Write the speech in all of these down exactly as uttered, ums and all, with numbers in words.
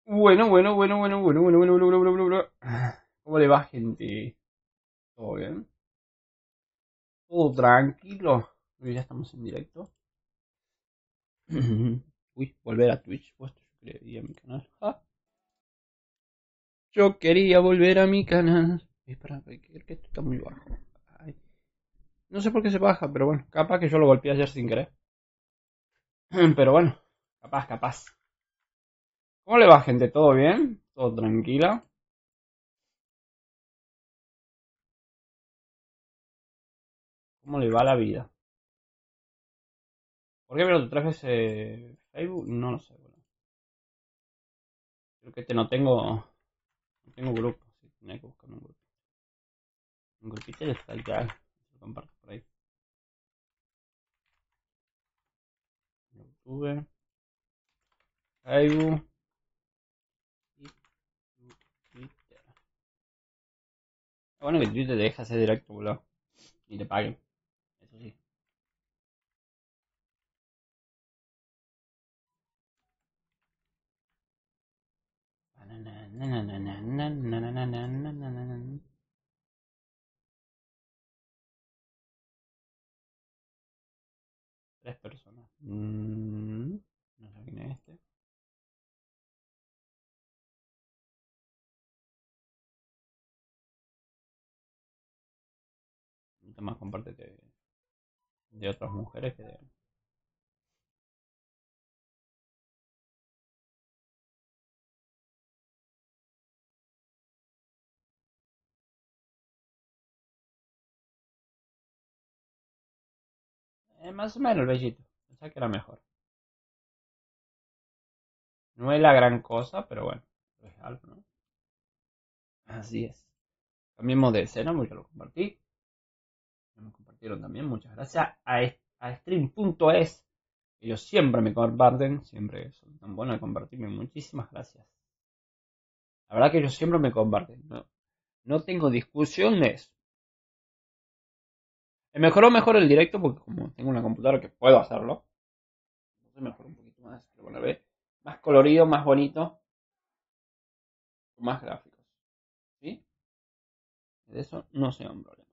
Bueno, bueno, bueno, bueno, bueno, bueno, bueno, bueno, bueno, bueno, bueno. ¿Cómo le va, gente? ¿Todo bien? ¿Todo tranquilo? Hoy ya estamos en directo. Uy, volver a Twitch. Puesto, yo quería a mi canal. Ah, yo quería volver a mi canal. Espera, que creo que esto está muy bajo. Ay, no sé por qué se baja, pero bueno, capaz que yo lo golpeé ayer sin querer. Pero bueno, capaz, capaz. ¿Cómo le va, gente? ¿Todo bien? ¿Todo tranquila? ¿Cómo le va la vida? ¿Por qué veo tres veces Facebook? No lo sé, boludo. Creo que este no tengo. No tengo grupo, sí, tenía que buscar un grupo. Un grupito de Skype, lo comparto por ahí. YouTube, Facebook y Twitter. Bueno, que Twitter te deja hacer directo, boludo. Y te paguen, eso sí. Tres personas. Mm, no sé quién es este. Nunca más comparte de, de otras mujeres que de. Eh, más o menos el bellito. Pensaba que era mejor. No es la gran cosa, pero bueno. Es algo, ¿no? Así es. Cambiemos de escena, porque lo compartí. Me compartieron también, muchas gracias. A, a stream.es, ellos siempre me comparten, siempre son tan buenos de compartirme, muchísimas gracias. La verdad que ellos siempre me comparten, no, no tengo discusiones. Me mejoró mejor el directo porque como tengo una computadora que puedo hacerlo, entonces mejoró un poquito más, pero bueno, ve, más colorido, más bonito, con más gráficos, ¿sí? De eso no sea un problema,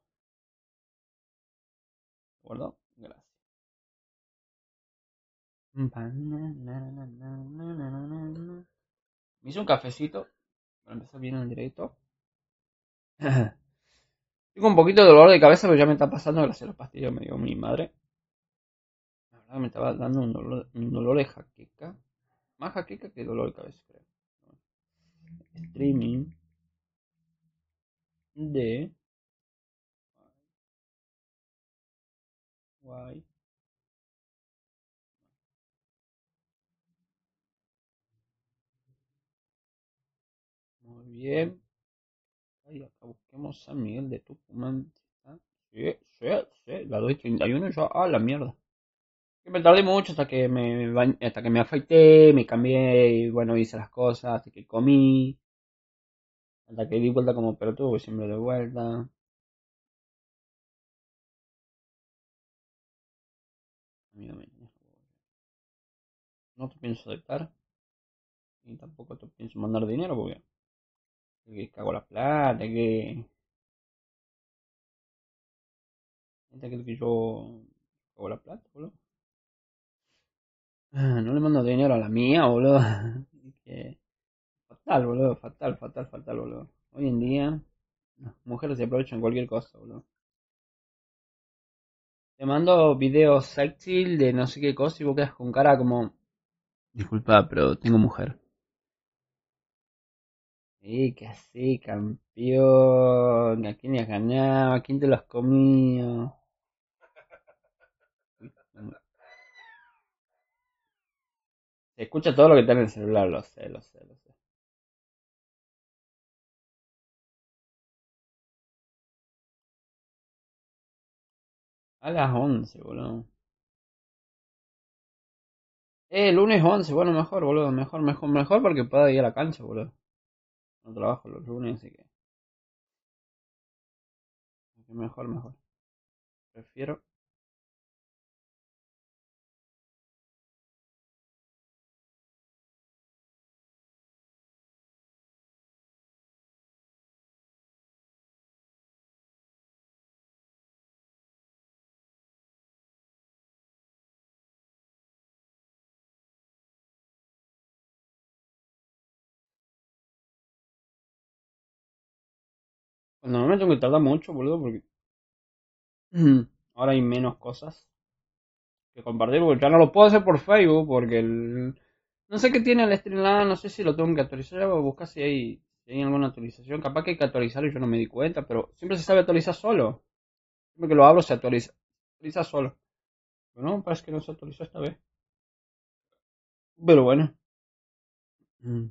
¿de acuerdo? Gracias. Me hice un cafecito para empezar bien el directo. Tengo un poquito de dolor de cabeza, pero ya me está pasando gracias a las pastillas que me dio mi madre. La verdad me estaba dando un dolor, un dolor de jaqueca. Más jaqueca que dolor de cabeza, creo. Streaming de Guay. Muy bien. Ahí acá busquemos San Miguel de Tucumán. ¿Ah? Sí, sí, sí. La dos y treinta y uno ya. Ah, la mierda. Que me tardé mucho hasta que me bañ- hasta que me afeité, me cambié y bueno, hice las cosas, hasta que comí, hasta que di vuelta como pelotudo, siempre de vuelta. Amigo mío, no te pienso aceptar y tampoco te pienso mandar dinero porque que cago la plata, que. Gente que que yo cago la plata, boludo. Ah, no le mando dinero a la mía, boludo. Que fatal, boludo, fatal, fatal, fatal, boludo. Hoy en día, las mujeres se aprovechan cualquier cosa, boludo. Te mando videos sexy de no sé qué cosa y vos quedas con cara como. Disculpa, pero tengo mujer. Sí, que así, campeón. ¿A quién le has ganado? ¿A quién te lo has comido? Se escucha todo lo que está en el celular, lo sé, lo sé, lo sé. A las once, boludo. Eh, lunes once, bueno, mejor, boludo. Mejor, mejor, mejor porque puedo ir a la cancha, boludo. No trabajo los lunes, así que. Mejor, mejor. Prefiero. Normalmente tengo que tardar mucho, boludo, porque ahora hay menos cosas que compartir, porque ya no lo puedo hacer por Facebook, porque el... No sé qué tiene el Streamlabs, no sé si lo tengo que actualizar, voy a buscar si hay, si hay alguna actualización. Capaz que hay que actualizarlo y yo no me di cuenta, pero siempre se sabe actualizar solo. Siempre que lo abro se actualiza. Actualiza solo. Pero no, parece que no se actualizó esta vez. Pero bueno. Mm.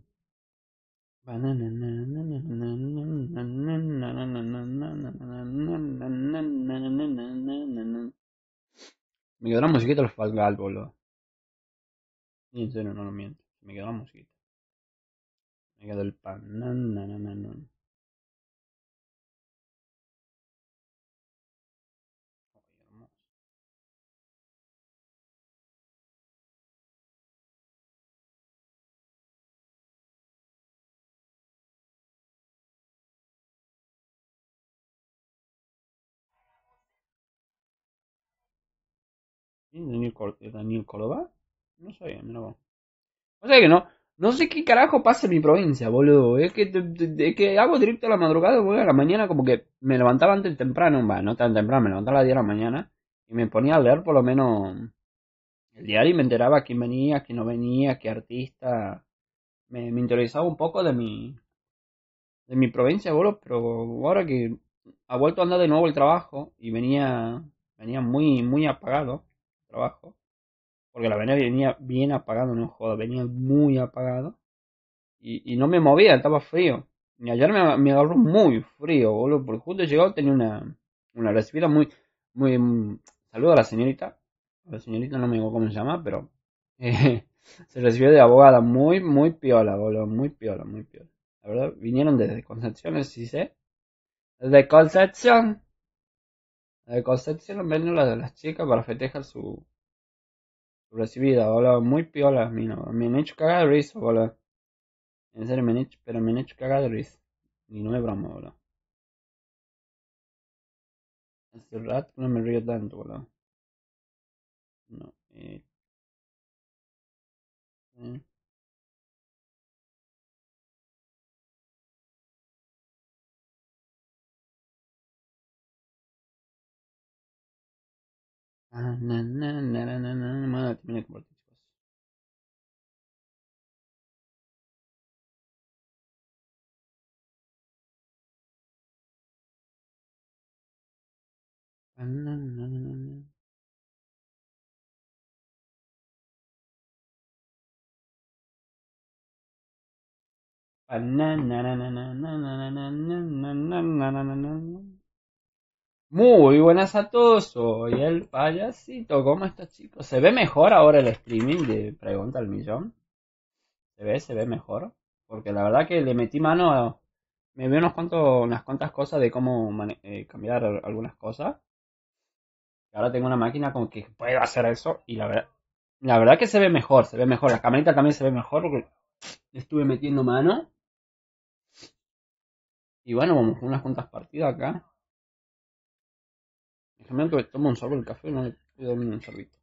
Me quedó la musiquita del Fall Guys, boludo. Y en serio, no lo miento. Me quedó la musiquita. Me quedó el pan. Nan, nan, nan, nan, nan. Ay, hermoso. ¿Y Daniel, Cor- Daniel Córdoba? No sabía, mira vos. O sea que no. No sé qué carajo pasa en mi provincia, boludo. Es que, te- te- es que hago directo a la madrugada, boludo. A la mañana como que me levantaba antes temprano. Va, no tan temprano, me levantaba a las diez de la mañana. Y me ponía a leer por lo menos el diario y me enteraba quién venía, quién no venía, qué artista. Me, me interesaba un poco de mi, de mi provincia, boludo. Pero ahora que ha vuelto a andar de nuevo el trabajo y venía, venía muy, muy apagado el trabajo. Porque la venía, venía bien apagado, no joda, venía muy apagado. Y, y no me movía, estaba frío. Y ayer me, me agarró muy frío, boludo, porque justo llegó, tenía una, una recibida muy, muy, mm, saludo a la señorita. La señorita no me digo cómo se llama, pero eh, se recibió de abogada muy, muy piola, boludo, muy piola, muy piola. La verdad, vinieron desde Concepción, sí sé. Desde Concepción. Desde Concepción vinieron las, las chicas para festejar su, su recibida, boludo, muy piola, mi no, me han hecho cagar de risa, boludo. En serio, me han hecho, pero me han hecho cagar de risa. Y no es broma, boludo. Hace rato no me río tanto, boludo. No, eh, eh. Ah, na, na, na, na, na, na, na, bueno, terminé de compartir, chicos. Ah, na, na, na, na. Ah, na, na, na, na, na, na, na, na, na, na, na, na, na, na, na. Muy buenas a todos, soy el payasito. ¿Cómo está, chicos? ¿Se ve mejor ahora el streaming de Pregunta al Millón? ¿Se ve? ¿Se ve mejor? Porque la verdad que le metí mano a... Me vi unos cuantos, unas cuantas cosas de cómo mane- eh, cambiar algunas cosas. Y ahora tengo una máquina con que puedo hacer eso. Y la verdad, la verdad que se ve mejor, se ve mejor. La camarita también se ve mejor porque le estuve metiendo mano. Y bueno, vamos con unas cuantas partidas acá. Déjame que tomo un sorbo del café y no le puedo dar un sorbito.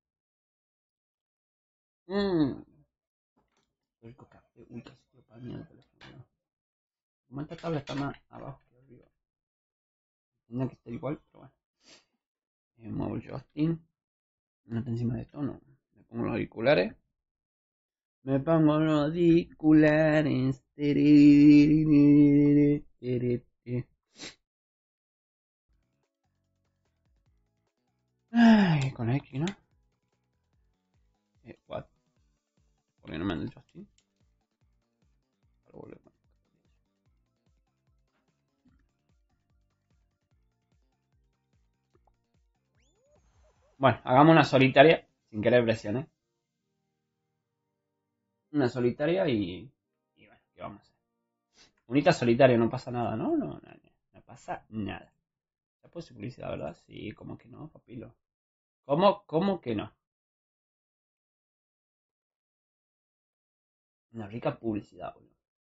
Mmm, rico café. Uy, casi quiero palmar el teléfono. Como esta tabla está más abajo que arriba. Tendría que estar igual, pero bueno. Eh, muevo el Justin. No está encima de esto, no. Me pongo los auriculares. Me pongo los auriculares. Ay, con X, ¿no? Eh, what? ¿Por qué no me anda el Justin? Para volver. Bueno, hagamos una solitaria. Sin querer presiones. Una solitaria y... Y bueno, ¿qué vamos a hacer? Unita solitaria, no pasa nada, ¿no? No, no, no, no pasa nada. ¿Ya puse publicidad, verdad? Sí, ¿cómo que no, papilo? ¿Cómo, cómo que no? Una rica publicidad, boludo.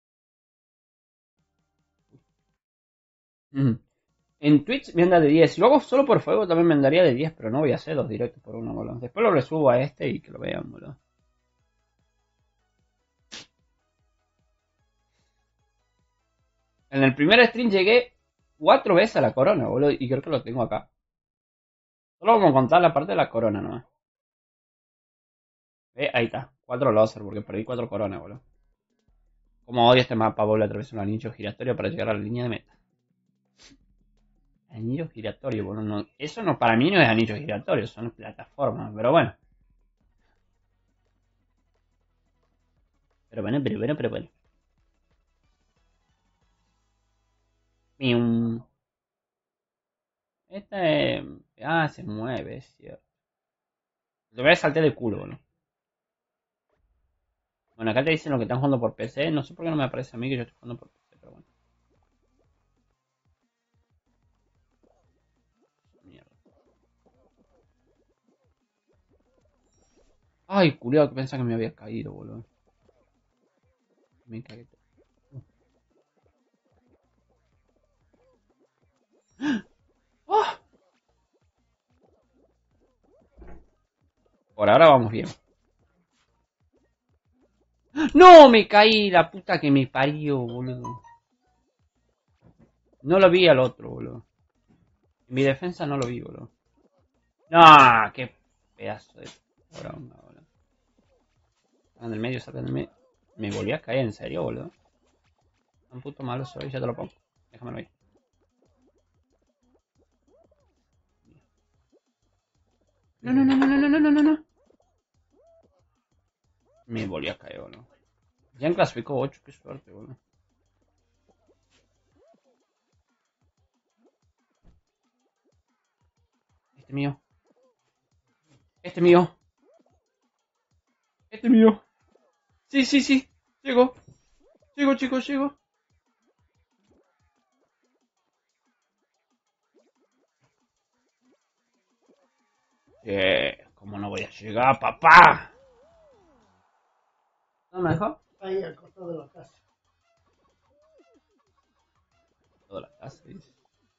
Mm. En Twitch me anda de diez. Luego solo por fuego también me andaría de diez, pero no voy a hacer dos directos por uno, boludo. Después lo resubo a este y que lo vean, boludo. En el primer stream llegué cuatro veces a la corona, boludo. Y creo que lo tengo acá. Solo vamos a contar la parte de la corona, ¿no? Eh, ahí está. Cuatro láser, porque perdí cuatro coronas, boludo. Como odio este mapa, boludo. Atravesar un anillo giratorio para llegar a la línea de meta. Anillo giratorio, boludo. No, eso no, para mí no es anillo giratorio, son plataformas, pero bueno. Pero bueno, pero bueno, pero bueno. Mium. Esta es... Ah, se mueve, es cierto. Lo voy a saltar de culo, boludo. Bueno, acá te dicen lo que están jugando por P C. No sé por qué no me aparece a mí que yo estoy jugando por P C, pero bueno. Mierda. Ay, culiao, que pensaba que me había caído, boludo. Me cagué. ¡Oh! Por ahora vamos bien. ¡No! Me caí, la puta que me parió, boludo. No lo vi al otro, boludo. En mi defensa no lo vi, boludo. ¡No! ¡Qué pedazo de poronga, boludo! Salgan del medio, salgan del medio. Me volví a caer, en serio, boludo. Tan puto malo soy, ya te lo pongo. Déjamelo ahí. No, no, no, no, no, no, no, no, no. Me volví a caer, boludo. Ya en clasificó ocho, qué suerte, boludo. Este mío. Este mío. Este mío. Sí, sí, sí. Llego. Llego, chicos, llego. Eh, ¿cómo no voy a llegar, papá? ¿Dónde me dejó? Ahí al costado de la casa. Toda la casa, dice.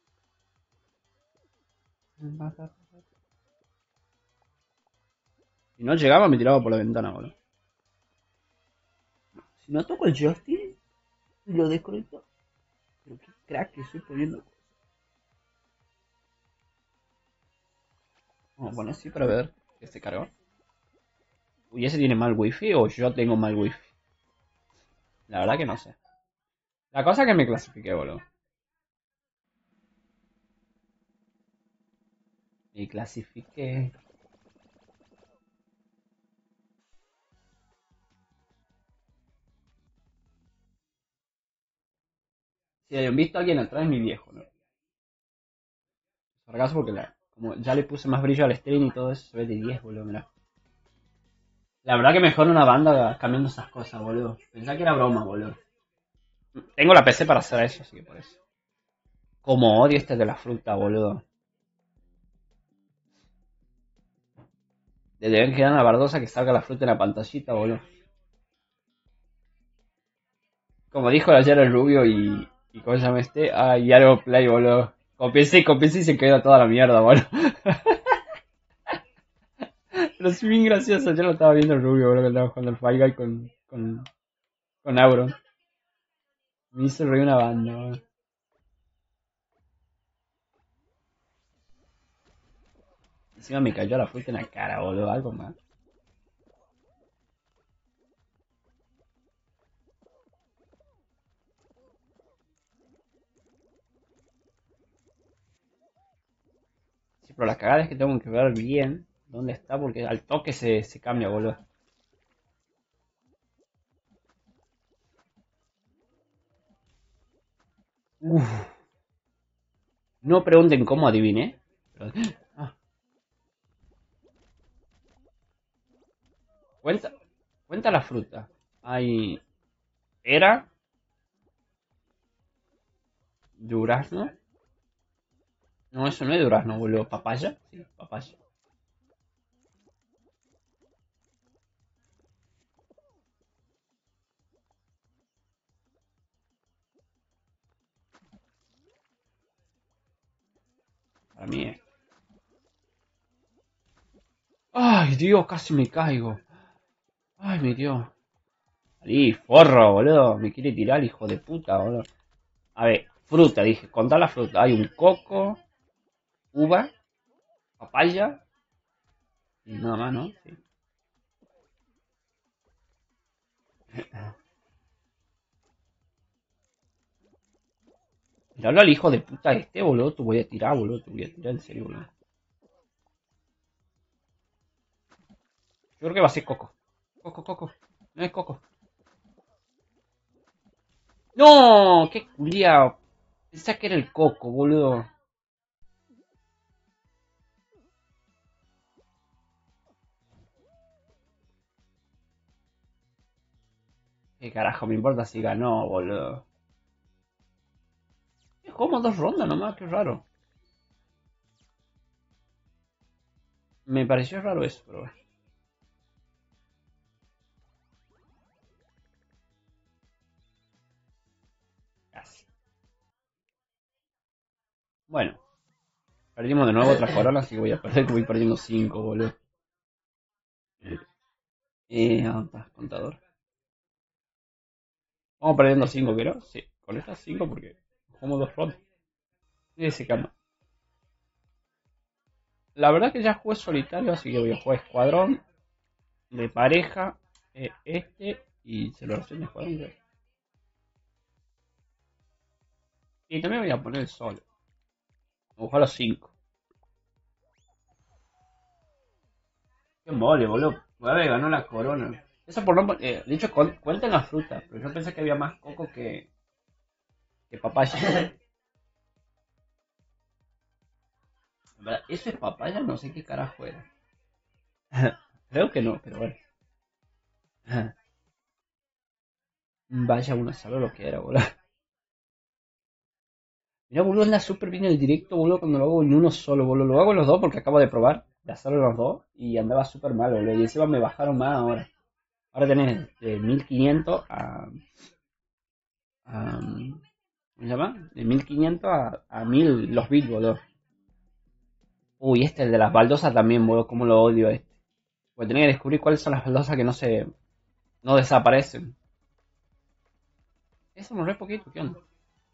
Si no llegaba, me tiraba por la ventana, boludo. Si no toco el joystick, lo desconecto. Pero qué crack que estoy poniendo. Vamos a poner así para ver que se cargó. Uy, ¿ese tiene mal wifi o yo tengo mal wifi? La verdad que no sé. La cosa es que me clasifiqué, boludo. Me clasifiqué. Si hayan visto a alguien atrás es mi viejo, ¿no? Sargazo porque la, como ya le puse más brillo al stream y todo eso, se ve de diez, boludo, mirá. La verdad que mejor una banda cambiando esas cosas, boludo. Pensá que era broma, boludo. Tengo la P C para hacer eso, así que por eso. Como odio este de la fruta, boludo. Le deben quedar una bardosa que salga la fruta en la pantallita, boludo. Como dijo ayer el rubio y... ¿Y cómo se llama este? Ah, y algo play, boludo. Copié, copié y se quedó toda la mierda, boludo. Pero es bien gracioso. Yo lo estaba viendo el rubio, boludo, que estaba jugando el Fall Guy con... Con, con Auron. Me hizo reír una banda, boludo. Encima me cayó la fruta en la cara, boludo. Algo más. Sí, pero la cagada es que tengo que ver bien dónde está porque al toque se, se cambia, boludo. Uf. No pregunten cómo adiviné. Pero... Ah, cuenta, cuenta la fruta. Hay pera, durazno. No, eso no es durazno, boludo. Papaya. Sí, papaya. Para mí es. Ay, Dios, casi me caigo. Ay, mi Dios. Salí, forro, boludo. Me quiere tirar, hijo de puta, boludo. A ver, Fruta, dije. Contá la fruta. Hay un coco, uva, papaya y nada más, ¿no? Sí. Miralo al hijo de puta este, boludo. Te voy a tirar, boludo. Te voy a tirar en serio, boludo. Yo creo que va a ser coco. Coco, coco. No es coco. ¡No! ¡Qué culiao! Pensá que era el coco, boludo. ¿Qué carajo me importa si ganó, boludo? Jugamos dos rondas nomás, qué raro. Me pareció raro eso, pero bueno. Casi. Bueno, perdimos de nuevo otra corona, así que voy a perder que voy perdiendo cinco, boludo. Eh, ah, está, contador. Vamos perdiendo cinco, creo. Sí, con estas cinco porque jugamos dos rondas. Y se calma. La verdad que ya jugué solitario, así que voy a jugar escuadrón, de pareja, eh, este y celebración de escuadrón. Creo. Y también voy a poner el solo. Voy a jugar los cinco. Qué mole, boludo. Nueve ganó la corona. Eso por no... Eh, de hecho, con- cuenten las frutas, pero yo pensé que había más coco que, que papaya. ¿Verdad? ¿Eso es papaya? No sé qué carajo era. Creo que no, pero bueno. Vaya una solo lo que era, boludo. Mira, boludo, anda súper bien el directo, boludo, cuando lo hago en uno solo, boludo. Lo hago en los dos porque acabo de probar de hacerlo en los dos y andaba súper mal, boludo. Y encima me bajaron más ahora. Ahora tenés de mil quinientos a... a ¿cómo se llama? De mil quinientos a, a mil los bits, boludo. Uy, este, el de las baldosas también, boludo, cómo lo odio este. Porque tenía que descubrir cuáles son las baldosas que no se... no desaparecen. Eso me re poquito, ¿qué onda?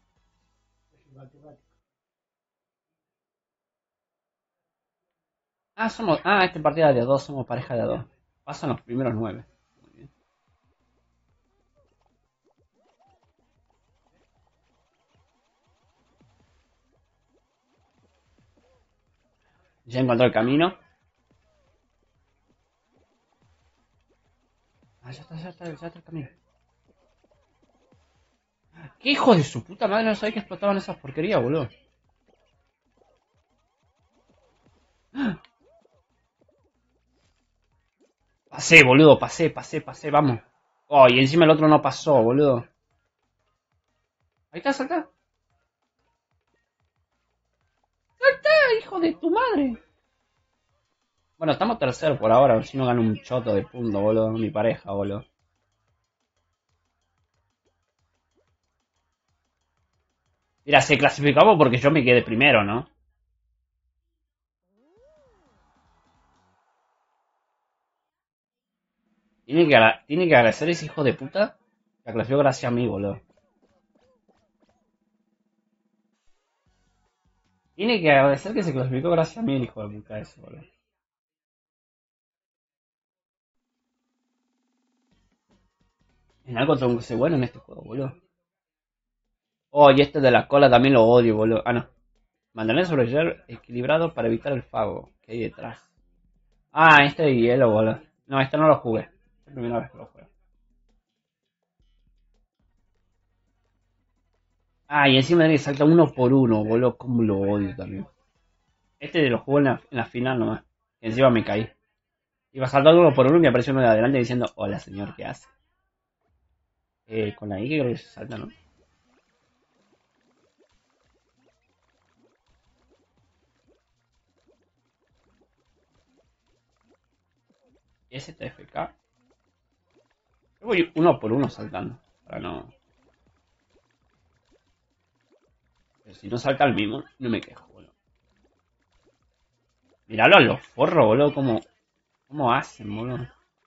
Ah, somos... Ah, esta partida de a dos, somos pareja de a dos. Pasan los primeros nueve. Muy bien. Ya encontré el camino. Ah, ya está, ya está, ya está el camino. ¿Qué hijo de su puta madre no sabía que explotaban esas porquerías, boludo? Pasé, boludo, pasé, pasé, pasé, vamos. Oh, y encima el otro no pasó, boludo. Ahí está, salta. ¡Salta, hijo de tu madre! Bueno, estamos tercero por ahora, a ver si no gano un choto de punto, boludo. Mi pareja, boludo. Mira, se clasificamos porque yo me quedé primero, ¿no? Tiene que, tiene que agradecer ese hijo de puta que clasificó gracias a mí, boludo. Tiene que agradecer que se clasificó gracias a mí el hijo de puta ese, boludo. En algo tengo que ser bueno en este juego, boludo. Oh, y este de la cola también lo odio, boludo. Ah, no. Mantener sobrellevar equilibrado para evitar el fago que hay detrás. Ah, este de hielo, boludo. No, este no lo jugué. Es la primera vez que lo juego. Ah, y encima tiene que saltar uno por uno, boludo. Como lo odio también. Este de lo jugué en la, en la final nomás. Y encima me caí. Iba saltando uno por uno y me apareció uno de adelante diciendo, hola señor, ¿qué hace? Eh, con la I que creo que se salta, ¿no? S T F K. Yo voy uno por uno saltando. Para no... Pero si no salta el mismo, no me quejo, boludo. Miralo a los forros, boludo, como... ¿Cómo hacen, boludo?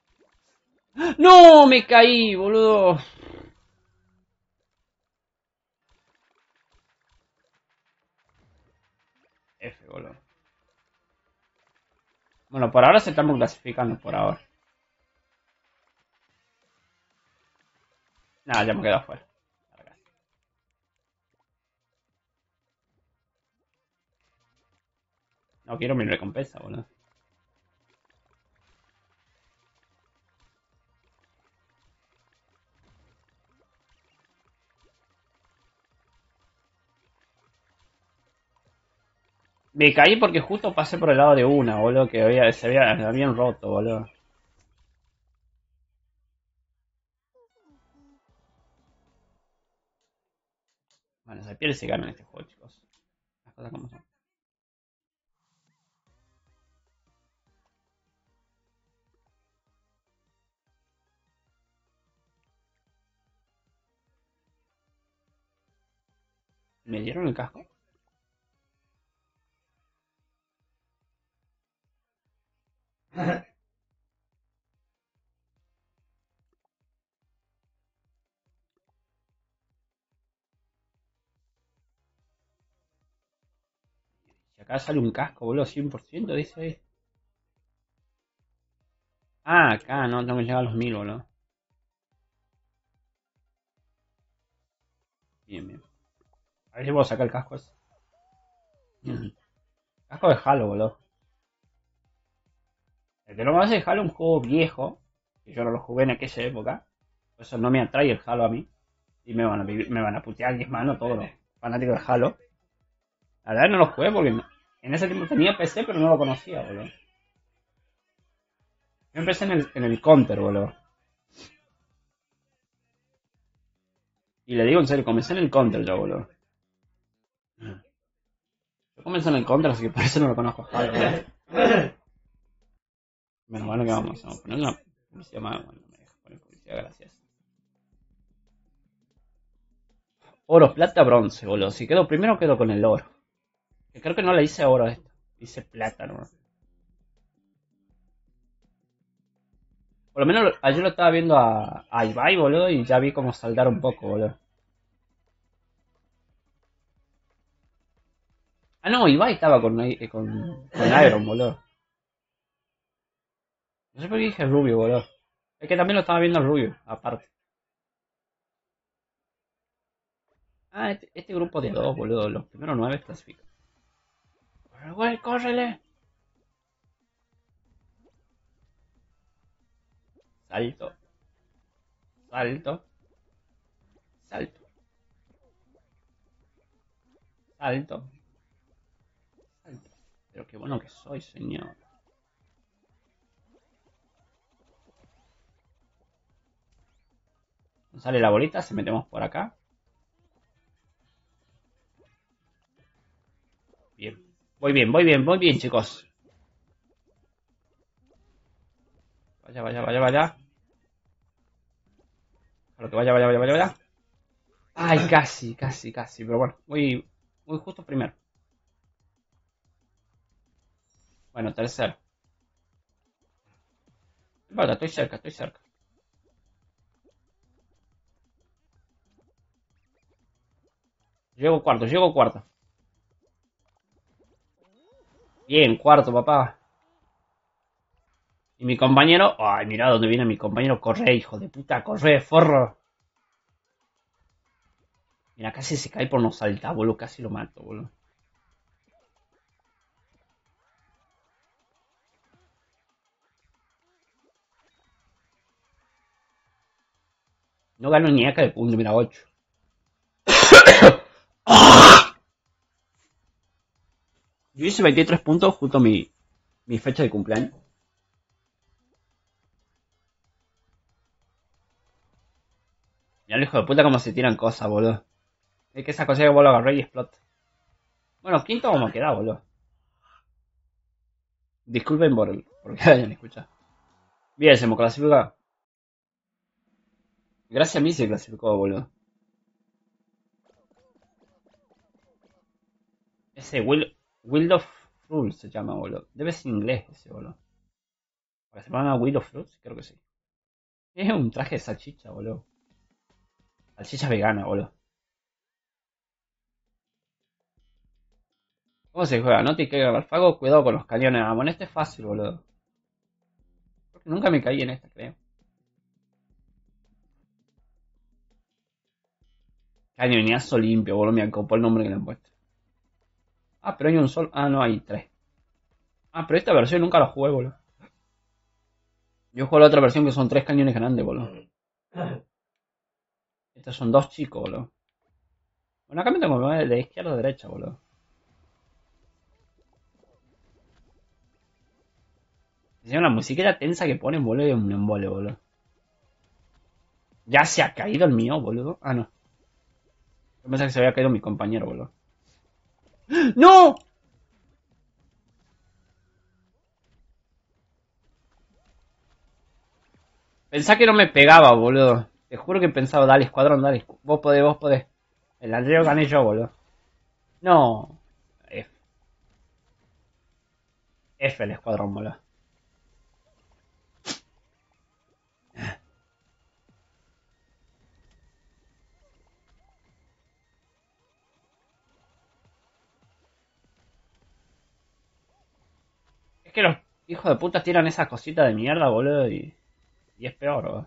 ¡No! Me caí, boludo. boludo. Bueno, por ahora se estamos clasificando, por ahora. Nada, ya me quedo afuera. No quiero mi recompensa, boludo. Me caí porque justo pasé por el lado de una, boludo, que había, se había, habían roto, boludo. Bueno, se pierde y se gana en este juego, chicos. Las cosas como son. ¿Me dieron el casco? Si acá sale un casco, boludo, cien por ciento, dice ahí. Ah, acá, no, tengo que llegar a los mil, boludo. Bien, bien. A ver si puedo sacar el casco ese. Casco de Halo, boludo. El que no me hace de Halo es un juego viejo, que yo no lo jugué en aquella época. Por eso no me atrae el Halo a mí. Y me van a, me van a putear diez manos todos los fanáticos de Halo. La verdad no lo jugué porque en ese tiempo tenía P C, pero no lo conocía, boludo. Yo empecé en el, en el Counter, boludo. Y le digo en serio, comencé en el Counter yo, boludo. Yo comencé en el Counter, así que por eso no lo conozco a Halo, boludo. Bueno, bueno, ¿qué vamos? Vamos a poner una publicidad más. Bueno, me deja poner publicidad, gracias. Oro, plata, bronce, boludo. Si quedo primero, quedo con el oro. Que creo que no le hice oro a esto. Hice plata, ¿no? Por lo menos ayer lo estaba viendo a, a Ibai, boludo, y ya vi cómo saldar un poco, boludo. Ah, no, Ibai estaba con, con, con Iron, boludo. No sé por qué dije Rubio, boludo. Es que también lo estaba viendo Rubio, aparte. Ah, este, este grupo de dos, boludo. Los primeros nueve clasifican. ¡Corre, güey, córrele! Salto. Salto. Salto. Salto. Salto. Pero qué bueno que soy, señor. Sale la bolita, se metemos por acá. Bien. Voy bien, voy bien, voy bien, chicos. Vaya, vaya, vaya, vaya. A lo que vaya, vaya, vaya, vaya, vaya. Ay, casi, casi, casi. Pero bueno, muy, muy justo primero. Bueno, tercero. Vale, estoy cerca, estoy cerca. Llego cuarto, llego cuarto. Bien, cuarto, papá. Y mi compañero... Ay, mira dónde viene mi compañero. Corre, hijo de puta, corre, forro. Mira, casi se cae por no saltar, boludo. Casi lo mato, boludo. No gano ni acá de punto, mira, ocho. Yo hice veintitrés puntos justo mi, mi fecha de cumpleaños. Mira el hijo de puta cómo se tiran cosas, boludo. Es que esa cosa que vos lo agarré y explota. Bueno, quinto vamos a quedar, boludo. Disculpen por el, porque hayan escuchado. Bien, se me clasificó. Gracias a mí se clasificó, boludo. Ese Will, Will of Fruits se llama, boludo. Debe ser inglés ese, boludo. ¿Para se llama Will of Fruits? Creo que sí. Es un traje de salchicha, boludo. Salchicha vegana, boludo. ¿Cómo se juega? No te caiga al fuego, cuidado con los cañones. Ah, bueno, este es fácil, boludo. Porque nunca me caí en esta, creo. Cañonazo limpio, boludo. Me acopó el nombre que le han puesto. Ah, pero hay un solo. Ah, no, hay tres. Ah, pero esta versión nunca la jugué, boludo. Yo juego la otra versión que son tres cañones grandes, boludo. Estos son dos chicos, boludo. Bueno, acá me tengo que mover de izquierda a derecha, boludo. Es una musiquita tensa que ponen, boludo, y un embole, boludo. Ya se ha caído el mío, boludo. Ah, no. Yo pensaba que se había caído mi compañero, boludo. ¡No! Pensá que no me pegaba, boludo. Te juro que he pensado, dale, escuadrón, dale. Vos podés, vos podés. El anterior gané yo, boludo. No. F. F el escuadrón, boludo. Es que los hijos de puta tiran esas cositas de mierda, boludo, y, y es peor, boludo.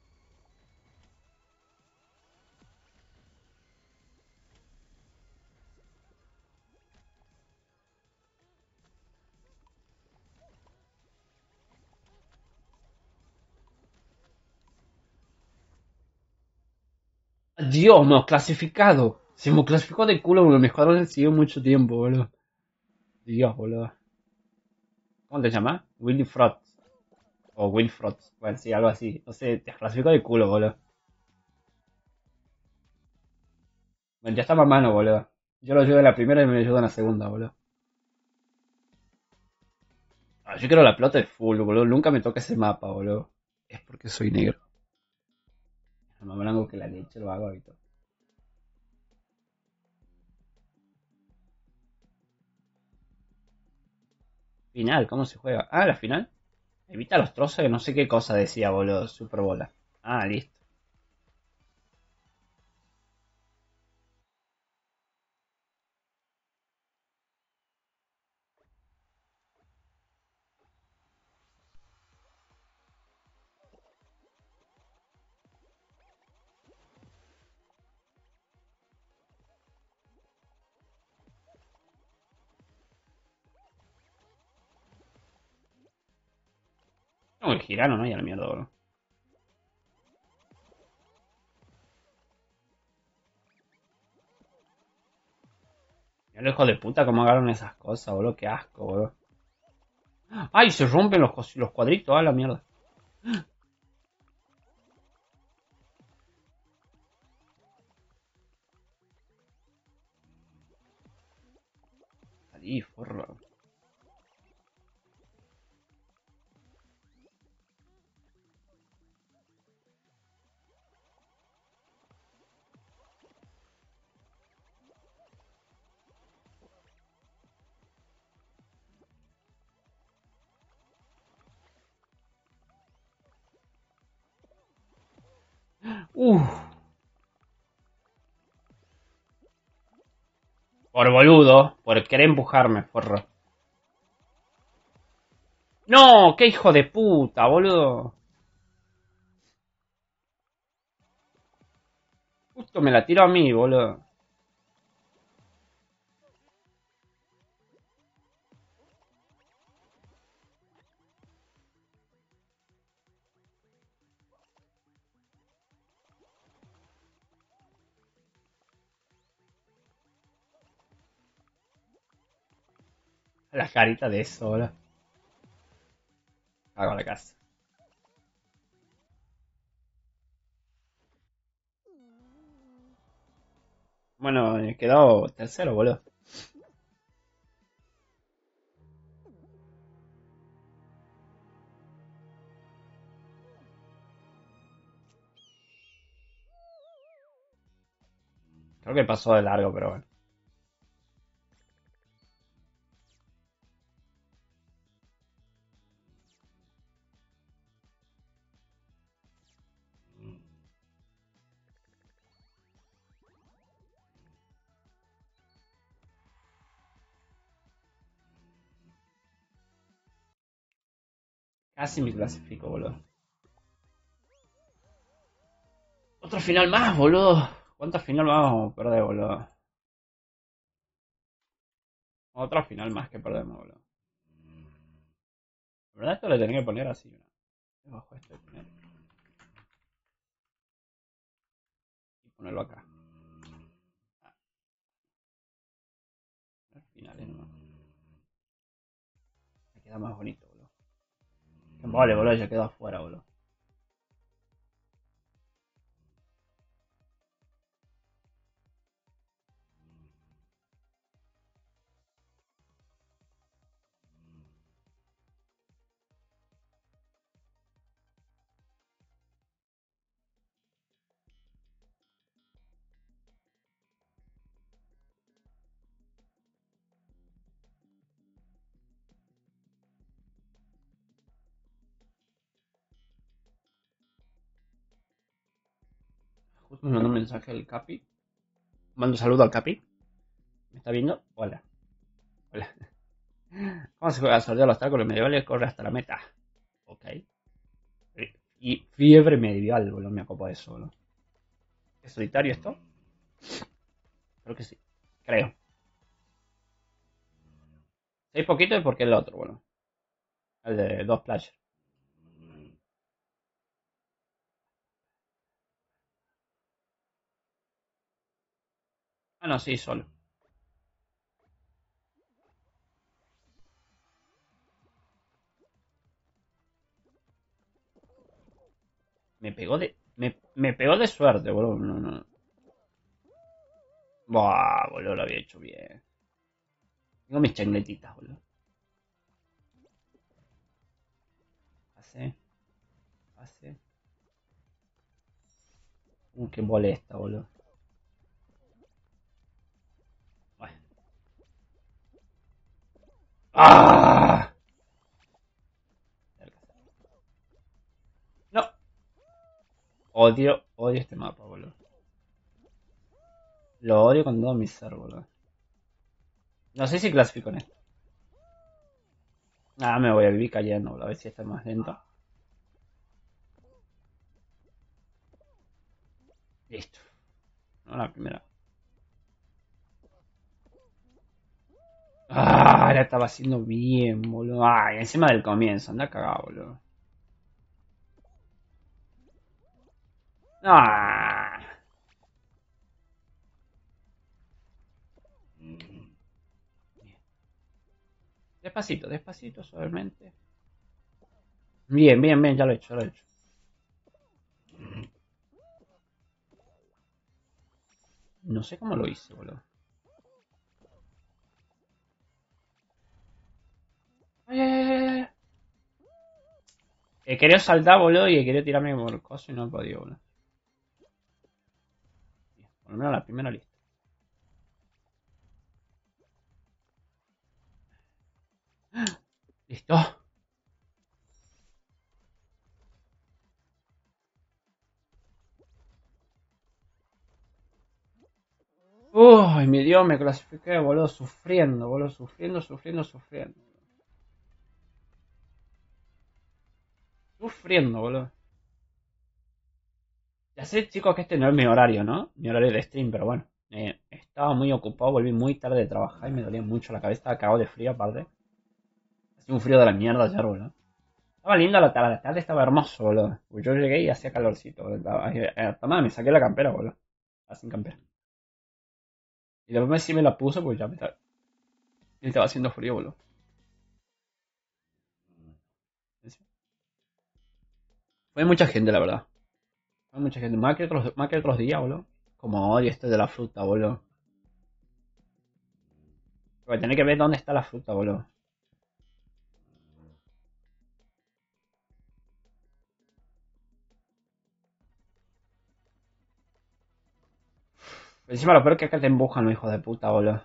Dios, hemos clasificado. Se hemos clasificado de culo porque mi escuadrón siguió mucho tiempo, boludo. Dios, boludo. ¿Cómo te llamas? Willy Frot. O Wilfrot. Bueno, sí, algo así. No sé, te clasificó de culo, boludo. Bueno, ya está más mano, boludo. Yo lo ayudo en la primera y me ayudo en la segunda, boludo. Ah, yo quiero la pelota de full, boludo. Nunca me toca ese mapa, boludo. Es porque soy negro. Es más blanco que la leche, lo hago ahorita. Final, ¿cómo se juega? Ah, la final. Evita los trozos que no sé qué cosa decía, boludo. Super bola. Ah, listo. No, el girano, ¿no? Y a la mierda, boludo. Mira el hijo de puta cómo agarran esas cosas, boludo. Qué asco, boludo. Ay, se rompen los, cos- los cuadritos, a la mierda. Salí, forro. Uff. Por boludo. Por querer empujarme, forro. No, qué hijo de puta, boludo. Justo me la tiró a mí, boludo. La carita de eso, boludo. Hago la casa. Bueno, he quedado tercero, boludo. Creo que pasó de largo, pero bueno. Casi me clasifico, boludo. Otro final más, boludo. ¿Cuántas final vamos a perder, boludo? Otro final más que perdemos, boludo. La verdad esto le tenía que poner así. ¿No? Bajo esto y poner. Y ponerlo acá. Ah, finales nomás. Me queda más bonito, boludo. Vale, boludo, ya quedó afuera, boludo. Justo me mandó un mensaje del Capi. Mando un saludo al Capi. ¿Me está viendo? Hola. Hola. ¿Cómo se juega el sorteo de los tacos? Los medievales corre hasta la meta. Ok. Y fiebre medieval, boludo. Me acopa eso, boludo. ¿Es solitario esto? Creo que sí. Creo. Seis poquito y porque el otro, bueno. El de dos playas. Ah, no, sí, solo. Me pegó de. Me, me pegó de suerte, boludo. No, no. Buah, boludo, lo había hecho bien. Tengo mis changletitas, boludo. Pasé. Pasé. Uh, qué molesta, boludo. Bueno. ¡Ah! No. Odio, odio este mapa, boludo. Lo odio con todo mi ser, boludo. No sé si clasifico en esto. Ah, me voy a vivir cayendo, boludo. A ver si está más lento. Listo. No, la primera. Ah, la estaba haciendo bien, boludo. Ay, encima del comienzo. Anda cagado, boludo. Ah. Despacito, despacito, suavemente. Bien, bien, bien, ya lo he hecho, ya lo he hecho. No sé cómo lo hice, boludo. Ay, ay, ay, ay. He querido saltar, boludo, y he querido tirarme por el coso y no he podido, boludo. Por lo menos la primera lista. Listo. Uy, mi Dios, me clasifiqué, boludo, sufriendo, boludo, sufriendo, sufriendo, sufriendo. Sufriendo, boludo. Ya sé, chicos, que este no es mi horario, ¿no? Mi horario de stream, pero bueno. Eh, estaba muy ocupado, volví muy tarde de trabajar y me dolía mucho la cabeza, estaba cagado de frío aparte. Hacía un frío de la mierda ayer, boludo. Estaba linda la tarde, la tarde estaba hermoso, boludo. Pues yo llegué y hacía calorcito, boludo. Estaba- eh, eh, Toma, me saqué la campera, boludo. Estaba sin campera. Y después sí me la puse, pues ya me estaba, me estaba haciendo frío, boludo. Fue mucha gente, la verdad. Fue mucha gente. Más que otros, más que otros días, boludo. Como odio este de la fruta, boludo. Porque tenés que ver dónde está la fruta, boludo. Encima lo peor que acá te empujan los hijos de puta, boludo.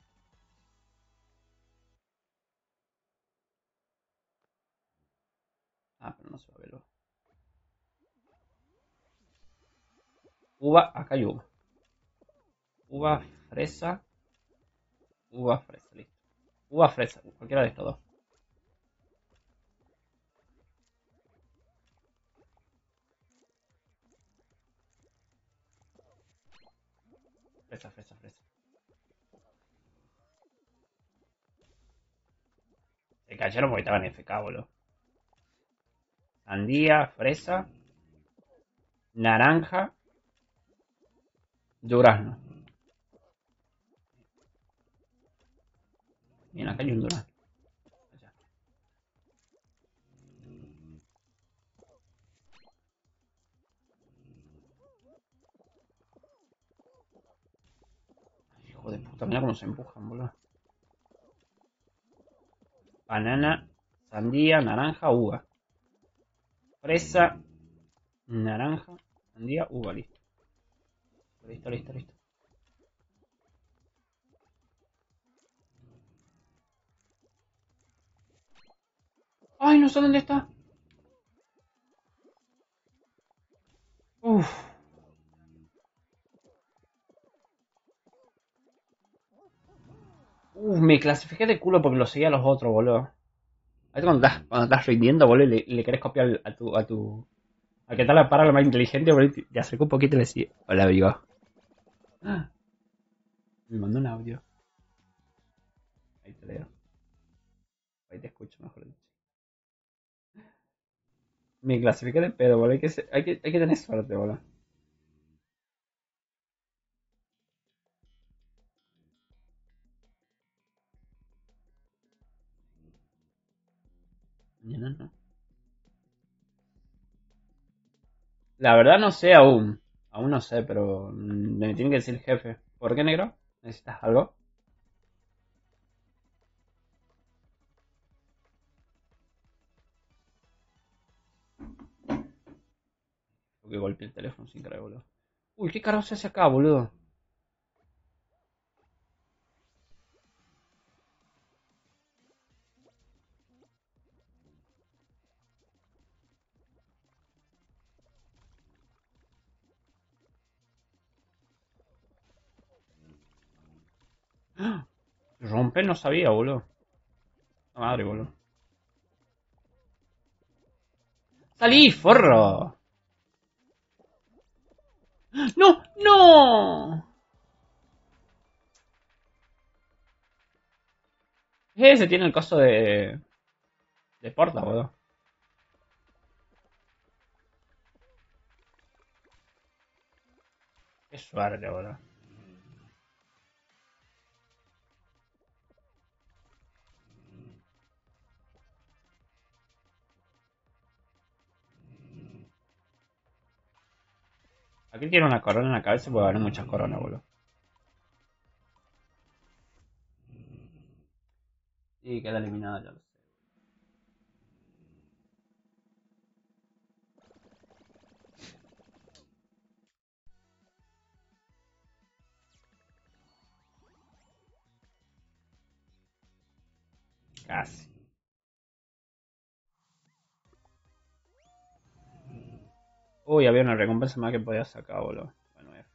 Ah, pero no se va a ver, boludo. Uva, acá hay uva. Uva, fresa. Uva, fresa, listo. Uva, fresa, cualquiera de estos dos. Fresa, fresa, fresa. Se cayeron porque estaban F K, boludo. Sandía, fresa, naranja, durazno. Bien, acá hay un durazno. Allá. Hijo de puta, mira cómo se empujan, boludo. Banana, sandía, naranja, uva. Fresa, naranja, sandía, uva, listo. Listo, listo, listo. Ay, no sé dónde está. Uf. Uf, me clasifiqué de culo porque lo seguía a los otros, boludo. Ahí cuando estás, cuando estás rindiendo, boludo, y le, le querés copiar a tu, a tu. Al que está la para lo más inteligente, boludo, y te acercó un poquito y le decía, hola, amigo. Me mandó un audio. Ahí te leo. Ahí te escucho, mejor dicho. Me clasifiqué de pedo, boludo. Hay que, hay que, hay que tener suerte, boludo. No, no. La verdad no sé aún. Aún no sé, pero me tiene que decir el jefe. ¿Por qué, negro? ¿Necesitas algo? Porque golpeé el teléfono sin querer, boludo. Uy, ¿qué carajo se hace acá, boludo? Romper no sabía, boludo. La madre, boludo. ¡Salí, forro! ¡No! ¡No! Ese tiene el coso de. De porta, boludo. Qué suerte, boludo. Aquí tiene una corona en la cabeza y puede haber muchas coronas, boludo. Y queda eliminada, ya lo sé. Casi. Uy, había una recompensa más que podía sacar, boludo. Bueno, F.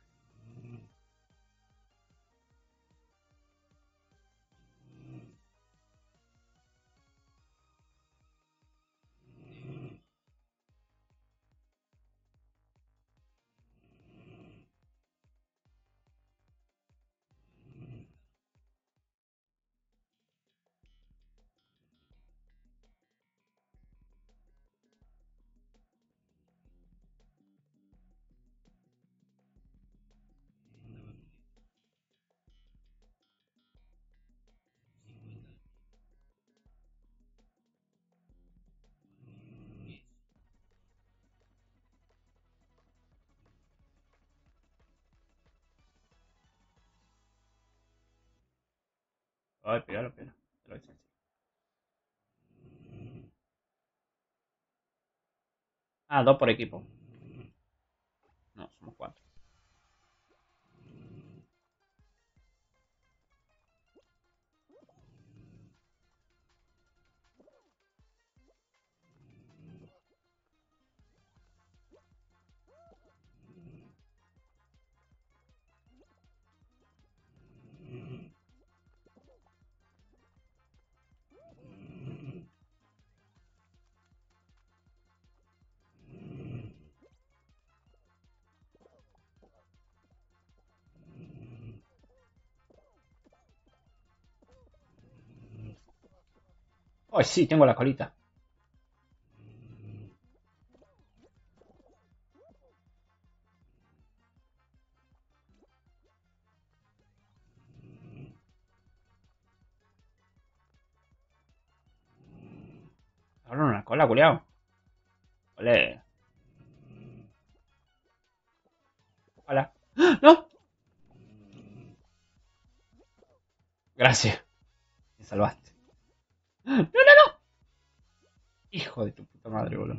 Ay, pídalo, pídalo. Te lo hice así. Ah, dos por equipo. No, somos cuatro. Ay, sí, tengo la colita. Ahora una cola, culiao. Ole. Hola. ¡Ah! ¡No! Gracias. Me salvaste. ¡No, no, no! Hijo de tu puta madre, boludo.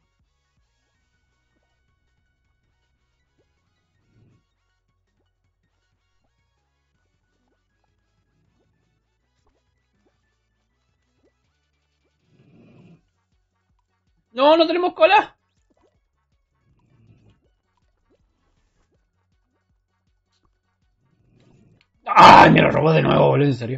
No, no tenemos cola. ¡Ay, me lo robó de nuevo, boludo! ¿En serio?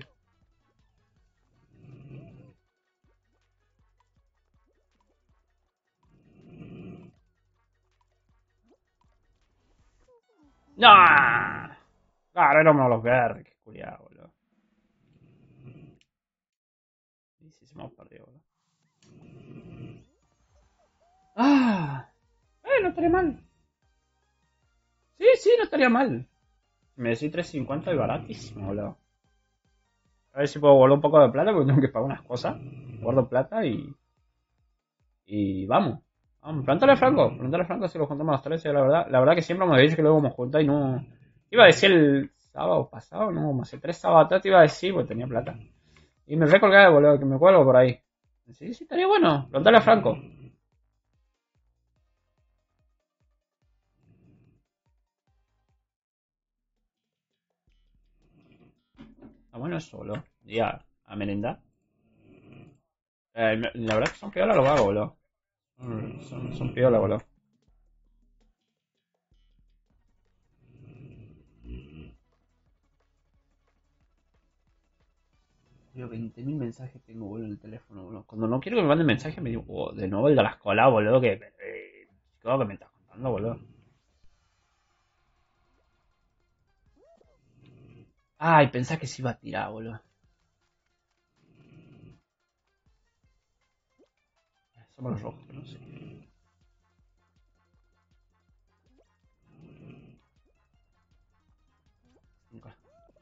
¡No! Claro, éramos los verdes. Qué culiao, boludo. Y sí, se me ha perdido, boludo. ¡Ah! Eh, no estaría mal. Sí, sí, no estaría mal. Me decís tres cincuenta y baratísimo, boludo. A ver si puedo guardar un poco de plata porque tengo que pagar unas cosas. Guardo plata y. Y vamos. Vamos, pregúntale a Franco. Pregúntale a Franco si lo juntamos los tres. La verdad, la verdad que siempre me dicho que lo íbamos a juntar y no. Iba a decir el sábado pasado, no, como hace tres sábados atrás te iba a decir porque tenía plata. Y me recolgué, boludo, que me cuelgo por ahí. Sí, sí, estaría bueno. Pregúntale a Franco. Ah, bueno, eso, boludo. Día a merendar. Eh, la verdad que son piola los vagos, boludo. Mm, Son, son piola, boludo. Tío, veinte mil mensajes tengo, boludo, en el teléfono, boludo. Cuando no quiero que me manden mensajes, me digo, oh, de nuevo el de las colas, boludo, que... Eh, ¿qué que me estás contando, boludo? Ay, pensá que se iba a tirar, boludo. Somos los rojos, no sé. Nunca.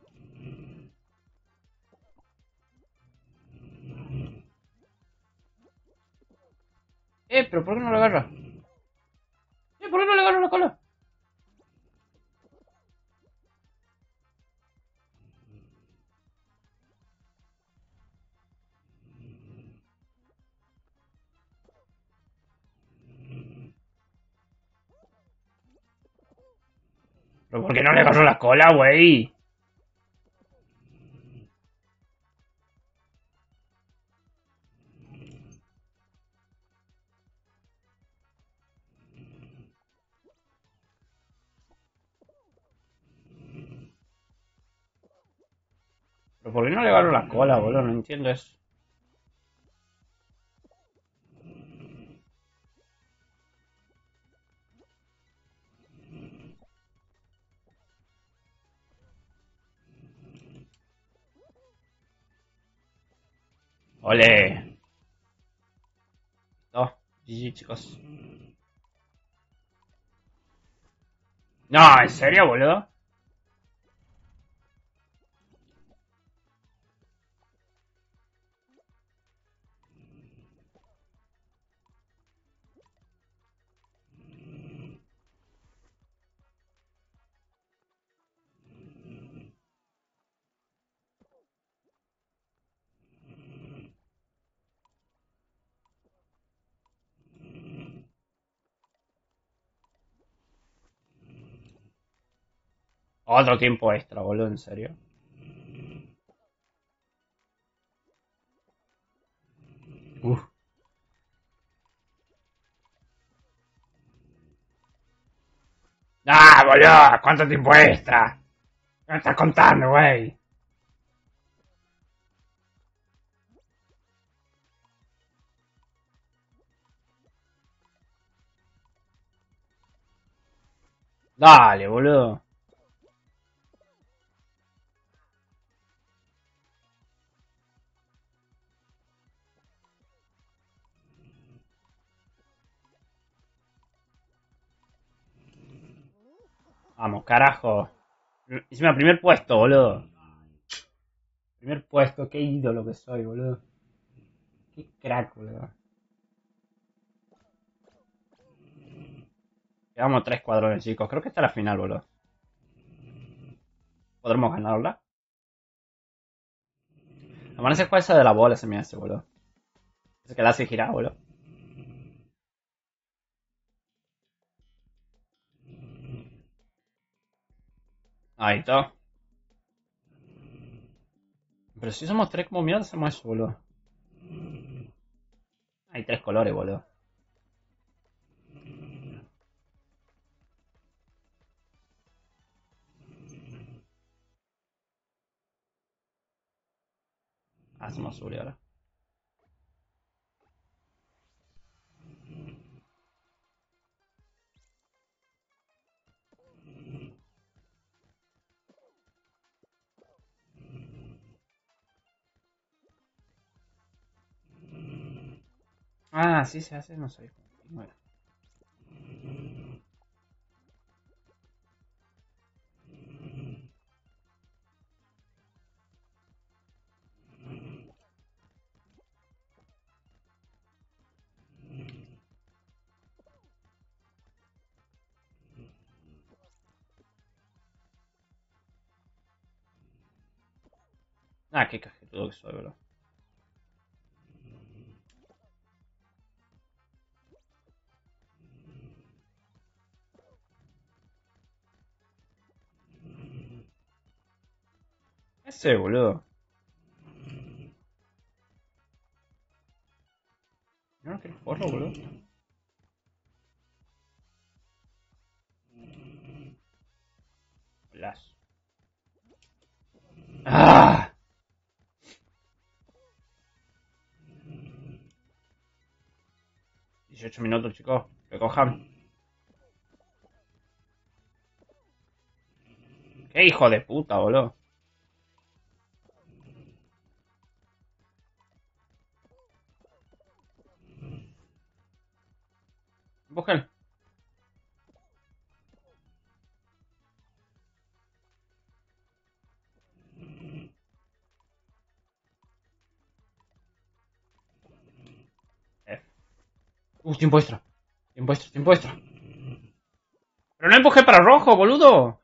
Eh, pero ¿por qué no lo agarra? Eh, ¿por qué no le agarra la cola? ¿Pero por qué no le agarró la cola, güey? ¿Pero por qué no le agarró la cola, boludo? No entiendo eso. Ole. No, G G, chicos. No, ¿en serio, boludo? Otro tiempo extra, boludo, ¿en serio? Uf. ¡Ah, boludo! ¿Cuánto tiempo extra? ¿Qué me estás contando, güey? Dale, boludo. Vamos, carajo. Encima, primer puesto, boludo. Primer puesto, qué ídolo que soy, boludo. Qué crack, boludo. Quedamos tres cuadrones, chicos. Creo que esta es la final, boludo. ¿Podremos ganarla? Amanece cuál esa de la bola, se me hace, boludo. Ese que la hace girar, boludo. Ahí está. Pero si somos tres, ¿cómo mierda hacemos eso, boludo? Hay tres colores, boludo. Hacemos azul ahora. Ah, sí se hace, no sé. Bueno. Ah, qué cajetudo que soy, boludo. Ese, boludo. No, no quiero jugarlo, boludo. Las. ¡Ah! dieciocho minutos, chicos. Que cojan. ¡Qué hijo de puta, boludo! Busquen. F. Uh, tiempo extra. Tiempo extra, tiempo extra. Pero no empujé para rojo, boludo.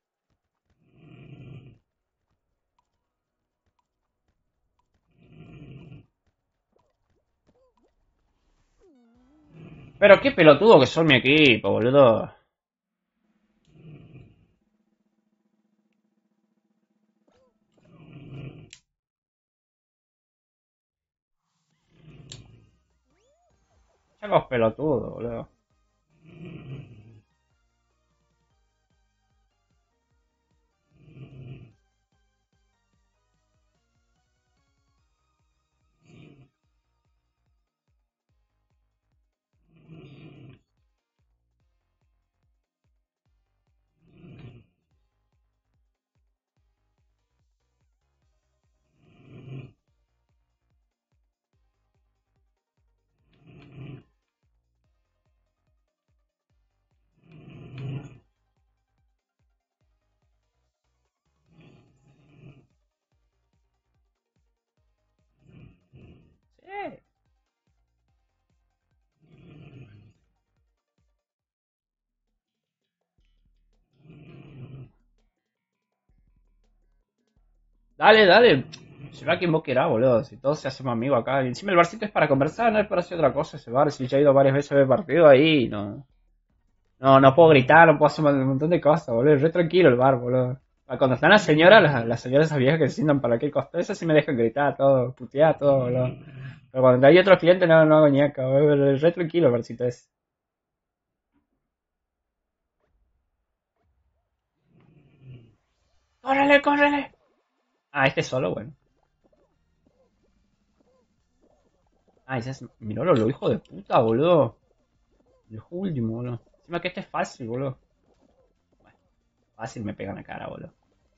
Pero qué pelotudo que son mi equipo, boludo. Chacos pelotudos, boludo. Sí. Dale, dale. Se va quien vos querás, boludo. Si todos se hacemos amigos acá. Y encima el barcito es para conversar, no es para hacer otra cosa ese bar. Si ya he ido varias veces a ver partido ahí, no. No, no puedo gritar, no puedo hacer un montón de cosas, boludo. Es re tranquilo el bar, boludo. Cuando están las señoras, las, las señoras esas viejas que se sientan para aquel costado, esas sí me dejan gritar todo, putear todo, boludo. Pero cuando hay otros clientes no, no hago ñaca, boludo. Es re tranquilo el barcito ese. ¡Córrele, córrele! Ah, este solo, bueno. Ah, ese es. Miró lo hijo de puta, boludo. El último, boludo. Encima que este es fácil, boludo. Bueno, fácil me pega en la cara, boludo.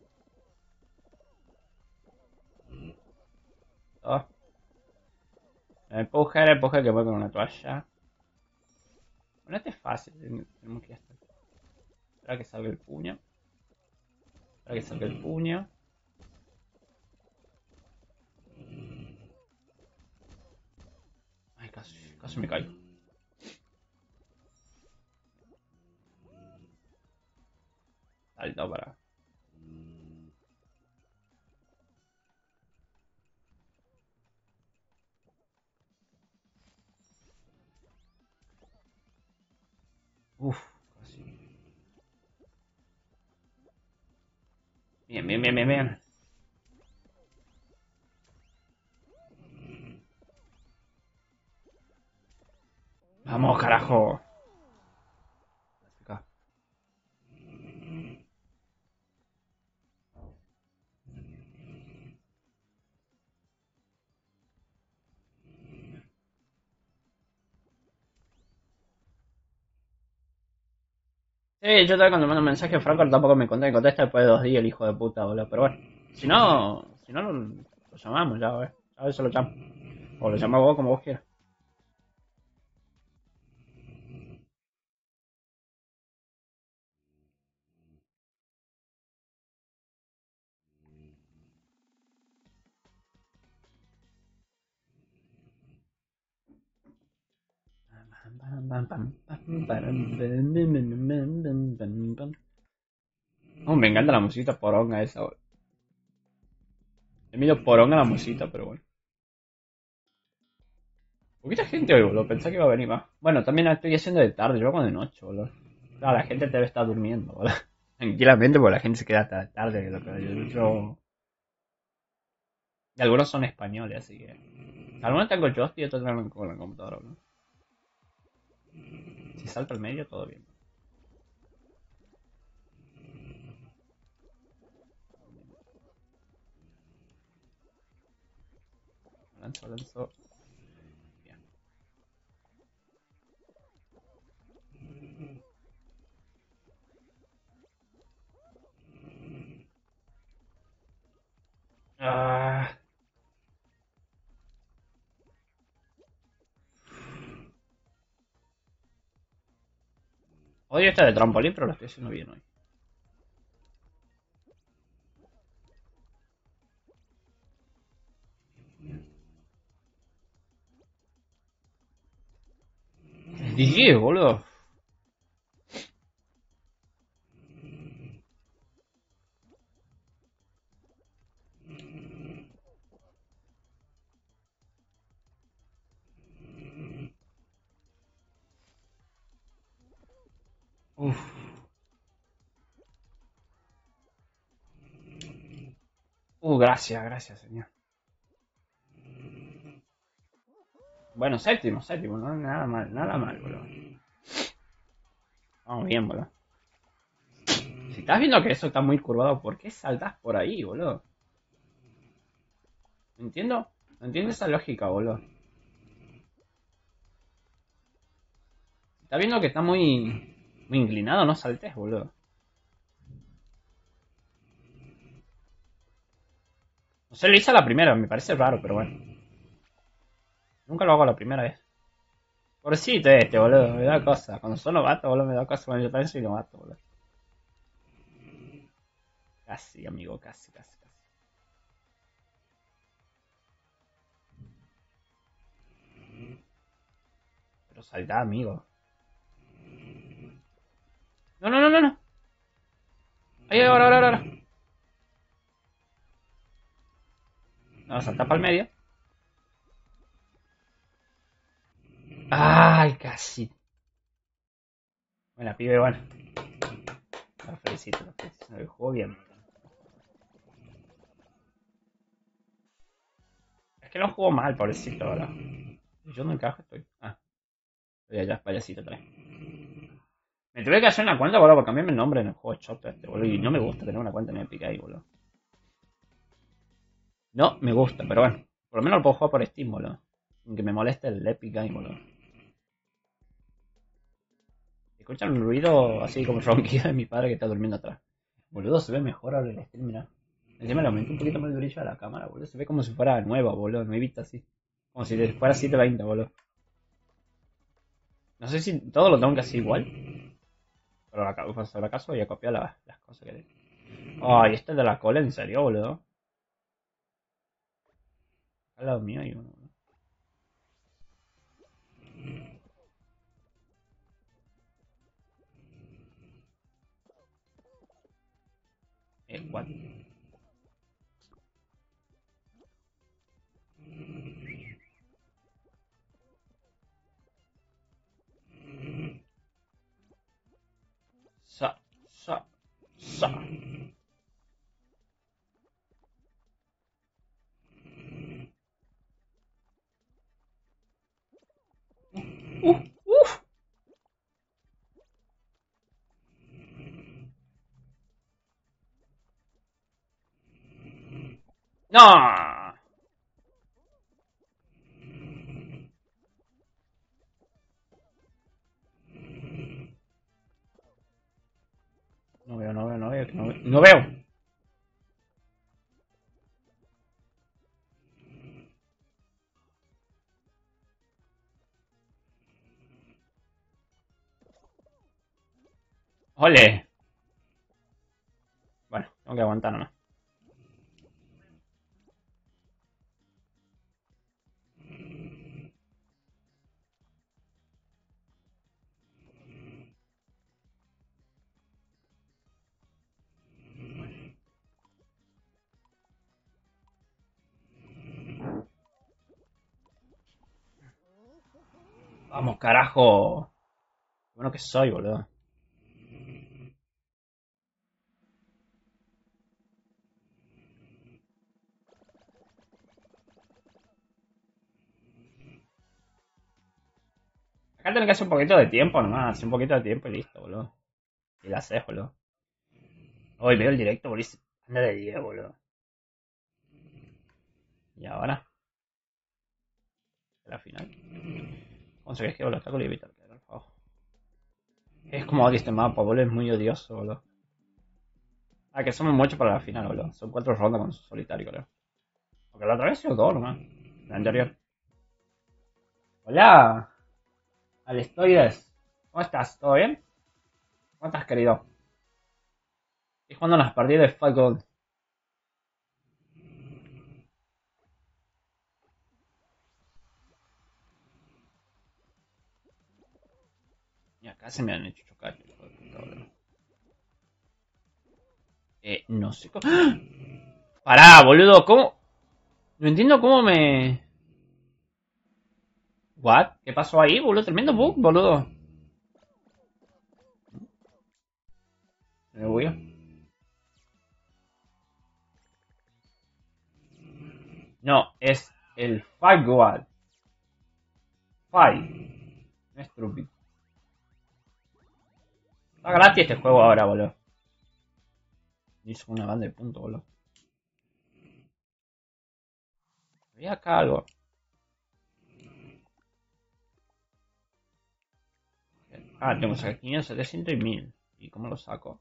Oh. Empuje, empuje que voy con una toalla. Bueno, este es fácil. Tenemos que ya estar. Espera que salga el puño. Espera que salga el puño. Ay, casi, casi me caigo. Salto para... Uf, casi. Bien, bien, bien, bien, bien. Vamos, carajo. Acá. Sí, yo todavía cuando mando un mensaje a Franco tampoco me contesta, me contesta después de dos días el hijo de puta, boludo. Pero bueno, si no, si no lo, lo llamamos ya, a a ver si lo llamo. O lo llamamos vos como vos quieras. Oh, me encanta la musiquita poronga esa, boludo. Es medio poronga la musiquita, pero bueno. Poquita gente hoy, boludo. Pensé que iba a venir más. Bueno, también estoy haciendo de tarde, yo hago de noche, boludo. Claro, la gente debe estar durmiendo, boludo. Tranquilamente, porque la gente se queda hasta tarde. Lo que yo, yo... Y algunos son españoles, así que... Algunos tengo el joystick y otros tengo con la computadora, boludo. Si salto al medio, todo bien. Lanzo, lanzo. Bien. Ah... Odio esta de trampolín, pero lo estoy haciendo bien hoy. D J, boludo. Uf. Uh, gracias, gracias, señor. Bueno, séptimo, séptimo, no nada mal, nada mal, boludo. Vamos bien, boludo. Si estás viendo que eso está muy curvado, ¿por qué saltas por ahí, boludo? No entiendo, no entiendo esa lógica, boludo. Si estás viendo que está muy, muy inclinado, no saltes, boludo. No sé, lo hice a la primera, me parece raro, pero bueno. Nunca lo hago a la primera vez. Pobrecito este, boludo, me da cosa. Cuando son novatos, boludo, me da cosa. Cuando yo también soy novato, boludo. Casi, amigo, casi, casi, casi. Pero salta, amigo. No, no, no, no, no. Ahí, ahora, ahora, ahora. No, salta para el medio. Ay, casi. Buena, pibe, bueno. Lo felicito, lo felicito. Me jugó bien. Es que lo jugó mal, pobrecito, ahora. Yo no encajo, estoy. Ah, estoy allá, payasito otra vez. Me tuve que hacer una cuenta, boludo, para cambiarme el nombre en el juego choto este, boludo. Y no me gusta tener una cuenta en Epic ahí, boludo. No me gusta, pero bueno. Por lo menos lo puedo jugar por Steam, boludo. Sin que me moleste el Epic Game, boludo. Escuchan un ruido así como ronquido de mi padre que está durmiendo atrás. Boludo, se ve mejor ahora el stream, mirá. Encima le aumenté un poquito más el brillo a la cámara, boludo. Se ve como si fuera nueva, boludo. Nuevita así. Como si fuera setecientos veinte, boludo. No sé si todo lo tengo que hacer igual. Pero la, por si acaso voy a copiar las, las cosas que... Ay, este de la cola, ¿en serio, boludo? Al lado mío hay uno, ¿no? Eh, what? Sa, sa, sa. Uh, uf. No. No veo, no veo, no veo, no veo. No veo. ¡Ole! Bueno, tengo que aguantar nomás. Vamos, carajo. Bueno que soy, boludo. Acá tengo que hacer un poquito de tiempo nomás. Hacer un poquito de tiempo y listo, boludo. Y la haces, boludo. Hoy veo el directo, boludo. Anda de diez, boludo. Y ahora. La final. ¿Cómo se ve que boludo? Está con el evitar, oh. Es como odio este mapa, boludo. Es muy odioso, boludo. Ah, que somos muchos para la final, boludo. Son cuatro rondas con su solitario, creo. Porque la otra vez sido dos nomás. La anterior. Hola. Alestoides. ¿Cómo estás? ¿Todo bien? ¿Cómo estás, querido? Estoy jugando las partidas de Fight Gold. Y acá se me han hecho chocar, hijo de puta, boludo. Eh, no sé cómo. ¡Ah! Pará, boludo, ¿cómo? No entiendo cómo me. ¿What? ¿Qué pasó ahí, boludo? Tremendo bug, boludo. Me voy a... No, es el Fight God. Fight. No es Trupi. Está gratis este juego ahora, boludo. Hizo una banda de puntos, boludo. Había acá algo. Ah, tengo que sacar quinientos, setecientos y mil. ¿Y cómo lo saco?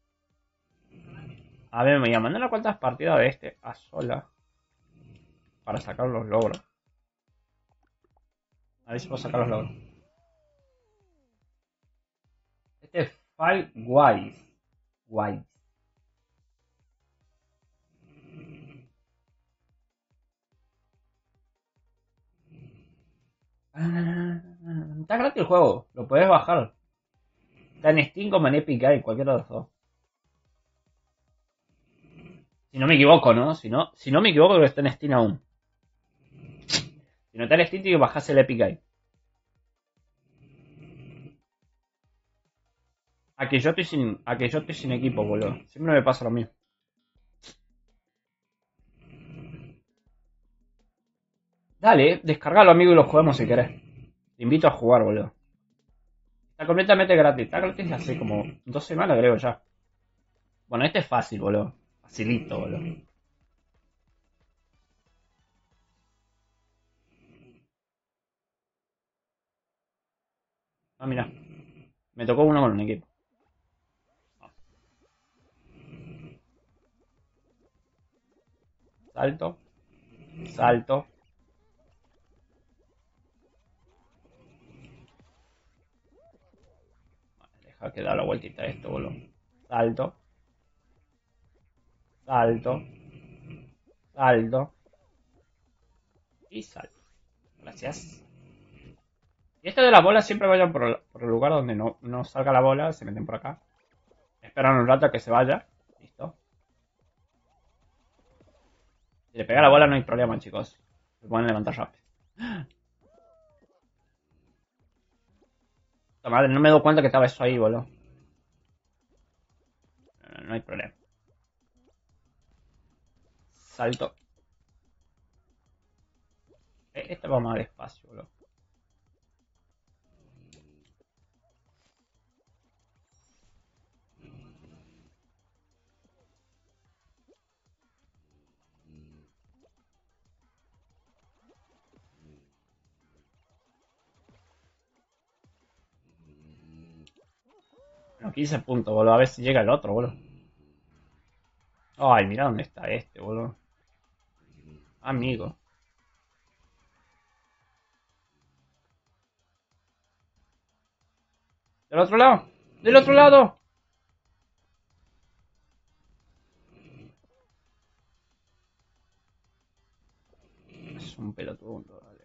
A ver, me voy a mandar unas cuantas partidas de este a sola. Para sacar los logros. A ver si puedo sacar los logros. Este es Five Wise. Wise. Ah, está gratis el juego. Lo puedes bajar. Está en Steam como en Epic Game, cualquiera de los dos. Si no me equivoco, ¿no? Si no, si no me equivoco, creo que está en Steam aún. Si no está en Steam, tiene que bajarse el Epic Game. A que yo estoy sin, a que yo estoy sin equipo, boludo. Siempre me pasa lo mismo. Dale, descargalo, amigo, y lo jugamos si querés. Te invito a jugar, boludo. Está completamente gratis. Está gratis hace como dos semanas, creo ya. Bueno, este es fácil, boludo. Facilito, boludo. Ah, mira. Me tocó uno con un equipo. Salto. Salto. Vale, deja que da la vueltita a esto, boludo. Salto. Salto. Salto. Y salto. Gracias. Y esto de las bolas siempre vayan por el, por el lugar donde no, no salga la bola. Se meten por acá. Esperan un rato a que se vaya. Listo. Si le pega la bola no hay problema, chicos. Se pueden levantar rápido. Puta madre, no me doy cuenta que estaba eso ahí, boludo. No, no, no hay problema. Salto. Eh, Este va más despacio, boludo. Bueno, quince puntos, boludo. A ver si llega el otro, boludo. Ay, mira dónde está este, boludo. Amigo. Del otro lado. Del otro lado. Es un pelotudo, vale.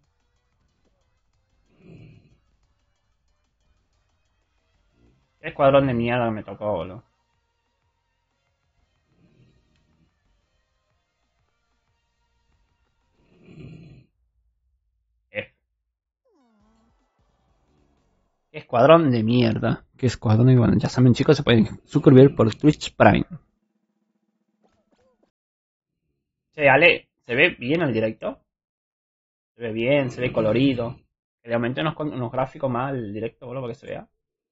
Qué escuadrón de mierda que me tocó, boludo. F. Qué escuadrón de mierda. Qué escuadrón de... Bueno, ya saben, chicos, se pueden suscribir por Twitch Prime. Che, Ale, ¿se ve bien el directo? Se ve bien, se ve colorido. Que le aumenté unos, unos gráficos más al directo, boludo, para que se vea.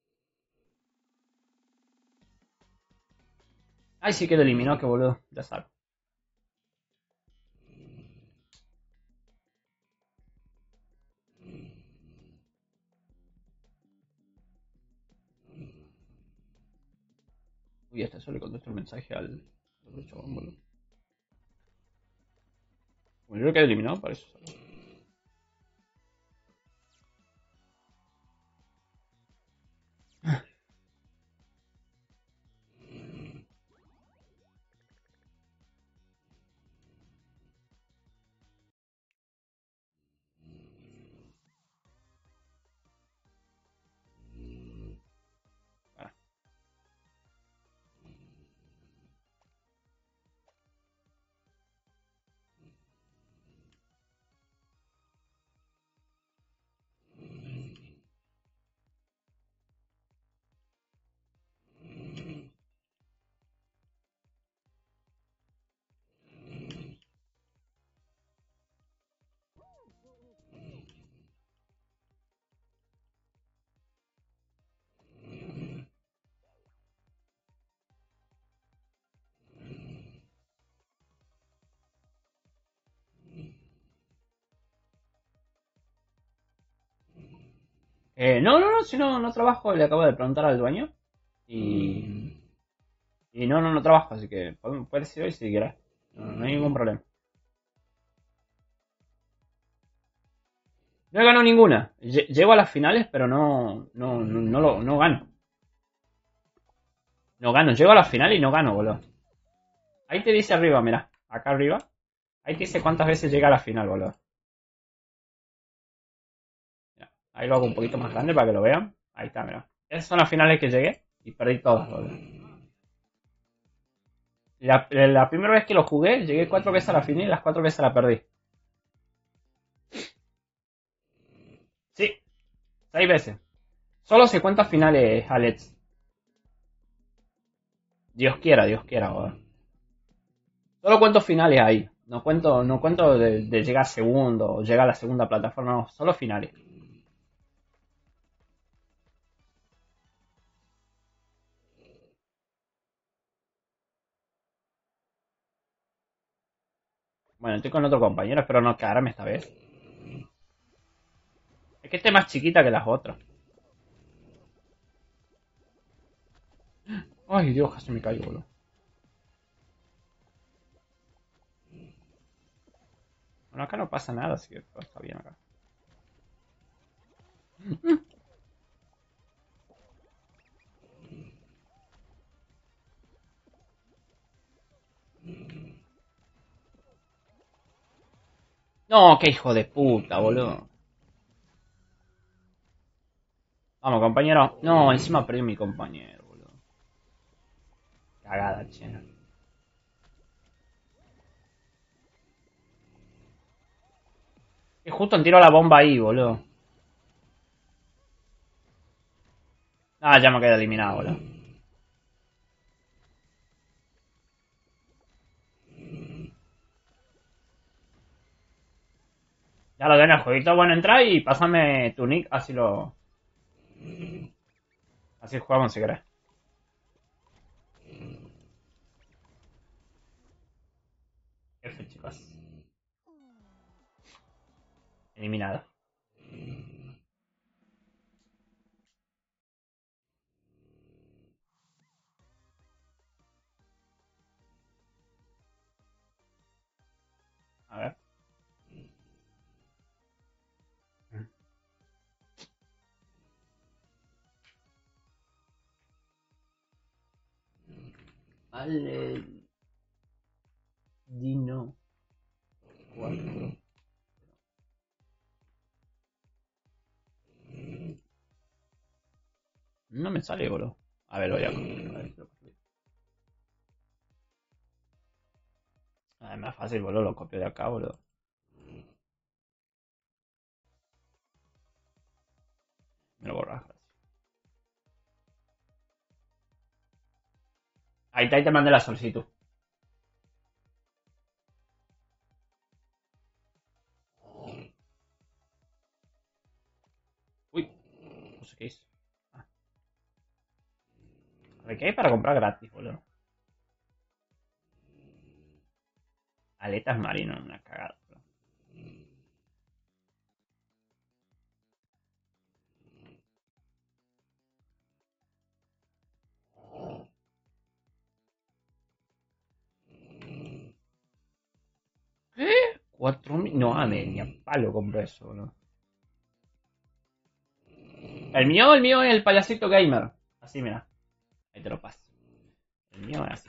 Ay, sí que lo eliminó, que boludo. Ya sabes. Uy, hasta eso le contesto el mensaje al otro chabón, boludo. Bueno, yo creo que he eliminado para eso. ¿Sabes? Bueno. Eh, no, no, no, si no, no trabajo, le acabo de preguntar al dueño. Y. Y no, no, no trabajo, así que puedes ir hoy si quieres. No, no hay ningún problema. No he ganado ninguna. Lle- Llego a las finales, pero no, no, no, no, lo, no gano. No gano. Llego a la final y no gano, boludo. Ahí te dice arriba, mira. Acá arriba. Ahí te dice cuántas veces llega a la final, boludo. Mira, ahí lo hago un poquito más grande para que lo vean. Ahí está, mira. Esas son las finales que llegué y perdí todas, boludo. La, la primera vez que lo jugué, llegué cuatro veces a la final y las cuatro veces la perdí. Sí, seis veces. Solo se cuentan finales, Alex. Dios quiera, Dios quiera, boludo. Solo cuento finales ahí. No cuento, no cuento de, de llegar segundo o llegar a la segunda plataforma, no, solo finales. Bueno, estoy con otro compañero, espero no cagarme esta vez. Es que este es más chiquita que las otras. Ay, Dios, casi me caigo, boludo. Bueno, acá no pasa nada, así que todo está bien acá. No, qué hijo de puta, boludo. Vamos, compañero. No, encima perdí mi compañero, boludo. Cagada, chena. Que justo tiro la bomba ahí, boludo. Ah, ya me quedé eliminado, boludo. Ya lo tenés, jueguito. Bueno, entra y pásame tu nick, así lo... Así jugamos si querés. F, chicos. Eliminado. A ver. Vale. Dino. Cuatro. No me sale, boludo. A ver, lo voy a copiar. A ver si lo copio. Ah, es más fácil, boludo. Lo copio de acá, boludo. Me lo borras. Ahí te, ahí te mandé la solicitud. Uy. No sé qué hice. Ah. A ver, ¿qué hay para comprar gratis, boludo? Aletas marino, una cagada. Boludo. ¿Qué? Cuatro mil. No, a ver, ni a palo compro eso, boludo. El mío, el mío es el payasito gamer. Así, mira. Ahí te lo paso. El mío es así.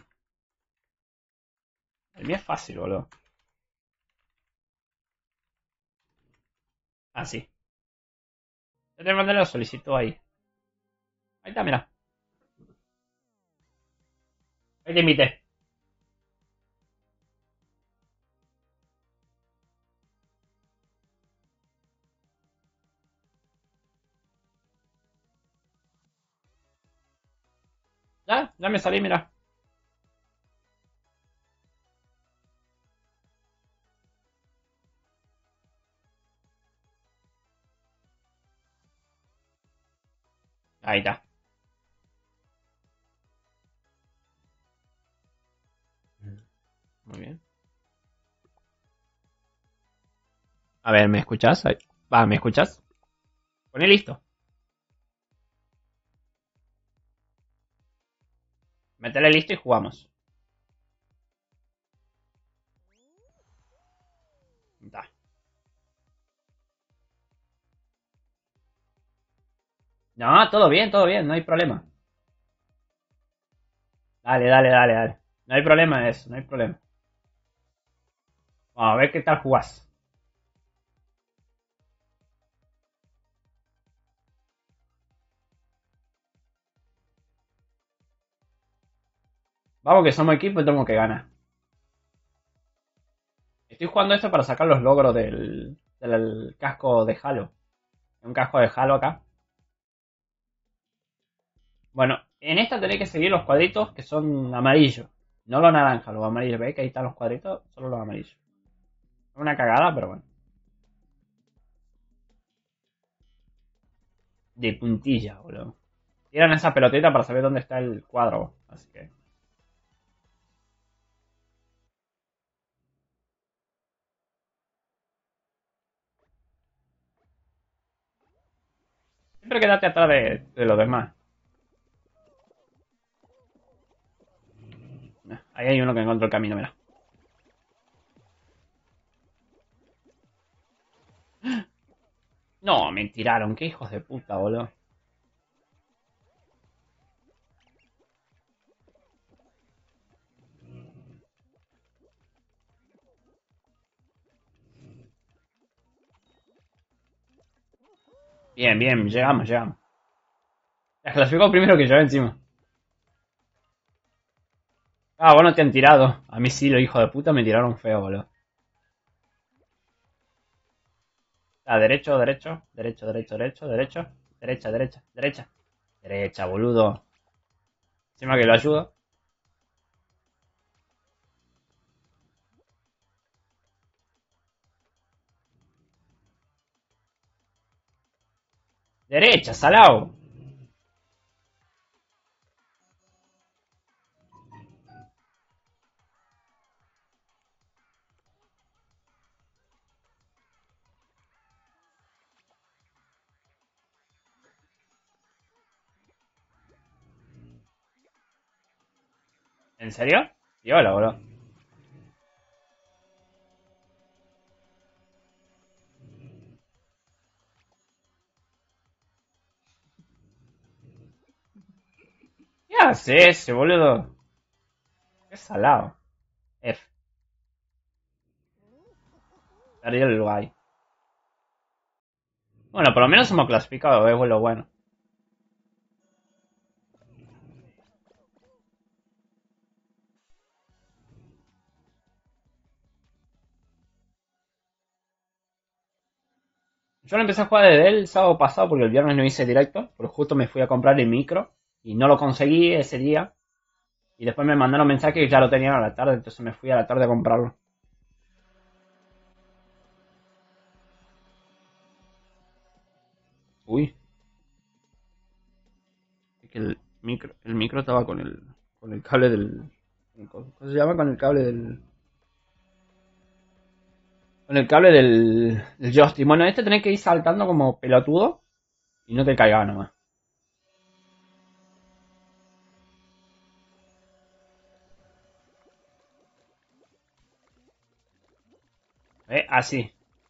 El mío es fácil, boludo. Así. Ya te mandé la solicitud ahí. Ahí está, mira. Ahí te invité. Ya, ya me salí, mira. Ahí está. Muy bien. A ver, ¿me escuchas? Ahí. Va, ¿me escuchas? Poné listo. Métele listo y jugamos. Da. No, todo bien, todo bien, no hay problema. Dale, dale, dale, dale. No hay problema de eso, no hay problema. Vamos a ver qué tal jugás. Vamos que somos equipo y tenemos que ganar. Estoy jugando esto para sacar los logros del, del casco de Halo. Un casco de Halo acá. Bueno, en esta tenéis que seguir los cuadritos que son amarillos. No los naranjas, los amarillos. ¿Veis que ahí están los cuadritos? Solo los amarillos. Es una cagada, pero bueno. De puntilla, boludo. Tiran esa pelotita para saber dónde está el cuadro. Así que... Siempre quédate atrás de, de los demás. Ahí hay uno que encontró el camino, mira. No, me tiraron. Qué hijos de puta, boludo. Bien, bien, llegamos, llegamos. Las clasificó primero que yo encima. Ah, bueno, te han tirado. A mí sí, los hijos de puta me tiraron feo, boludo. Ah, derecho, derecho, derecho, derecho, derecho, derecho, derecha, derecha, derecha. Derecha, boludo. Encima que lo ayudo. Derecha, salao. ¿En serio? Viola, boludo. ¿Qué hace ese, boludo? Qué salado. F. Perdió el Uruguay. Bueno, por lo menos hemos clasificado, es lo bueno. Yo lo empecé a jugar desde el sábado pasado porque el viernes no hice directo, porque justo me fui a comprar el micro y no lo conseguí ese día. Y después me mandaron mensaje que ya lo tenían a la tarde, entonces me fui a la tarde a comprarlo. Uy, es que el micro, el micro estaba con el, con el cable del, ¿cómo se llama? Con el cable del, con el cable del, del joystick. Bueno, este tenés que ir saltando como pelotudo y no te caiga nomás. ¿Eh? Así.